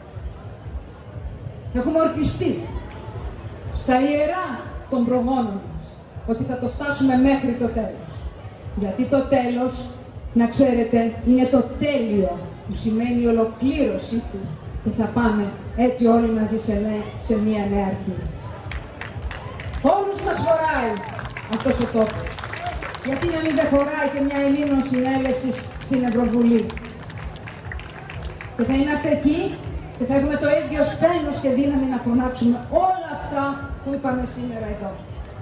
Έχουμε ορκιστεί στα ιερά των προγόνων μας ότι θα το φτάσουμε μέχρι το τέλος. Γιατί το τέλος, να ξέρετε, είναι το τέλειο, που σημαίνει η ολοκλήρωσή του. Και θα πάμε έτσι όλοι μαζί σε μία νέα αρχή. Όλους μας χωράει αυτός ο τόπος. Γιατί να μην δεν χωράει και μια Ελλήνων συνέλευση στην Ευρωβουλή. Και θα είμαστε εκεί και θα έχουμε το ίδιο σθένος και δύναμη να φωνάξουμε όλα αυτά που είπαμε σήμερα εδώ.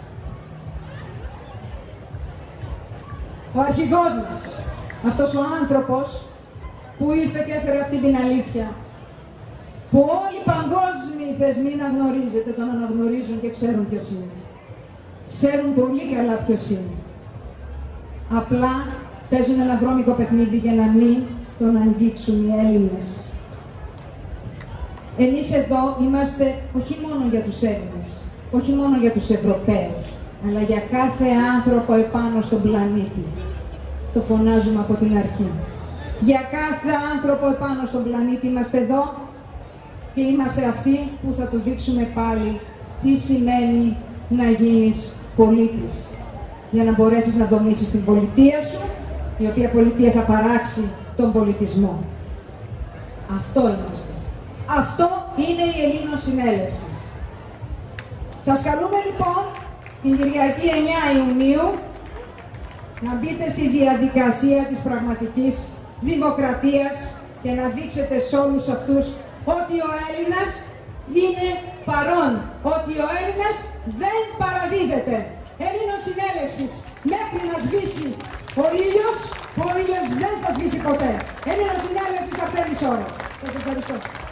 Ο αρχηγός μας, αυτός ο άνθρωπος που ήρθε και έφερε αυτή την αλήθεια, που όλοι οι παγκόσμιοι θεσμοί να γνωρίζετε, τον αναγνωρίζουν και ξέρουν ποιος είναι. Ξέρουν πολύ καλά ποιος είναι. Απλά παίζουν ένα βρώμικο παιχνίδι για να μην τον αγγίξουν οι Έλληνες. Εμείς εδώ είμαστε όχι μόνο για τους Έλληνες, όχι μόνο για τους Ευρωπαίους, αλλά για κάθε άνθρωπο επάνω στον πλανήτη. Το φωνάζουμε από την αρχή. Για κάθε άνθρωπο επάνω στον πλανήτη είμαστε εδώ και είμαστε αυτοί που θα του δείξουμε πάλι τι σημαίνει να γίνεις πολίτης. Για να μπορέσεις να δομήσεις την πολιτεία σου, η οποία πολιτεία θα παράξει τον πολιτισμό. Αυτό είμαστε. Αυτό είναι η Ελλήνων Συνέλευση. Σας καλούμε λοιπόν την Κυριακή 9 Ιουνίου να μπείτε στη διαδικασία της πραγματικής δημοκρατίας και να δείξετε σε όλους αυτούς ότι ο Έλληνας είναι παρόν, ότι ο Έλληνας δεν παραδίδεται. Ελλήνων Συνέλευσης μέχρι να σβήσει ο ήλιος, που ο ήλιος δεν θα σβήσει ποτέ. Ελλήνων Συνέλευσης αυτές τις ώρες. Σας ευχαριστώ.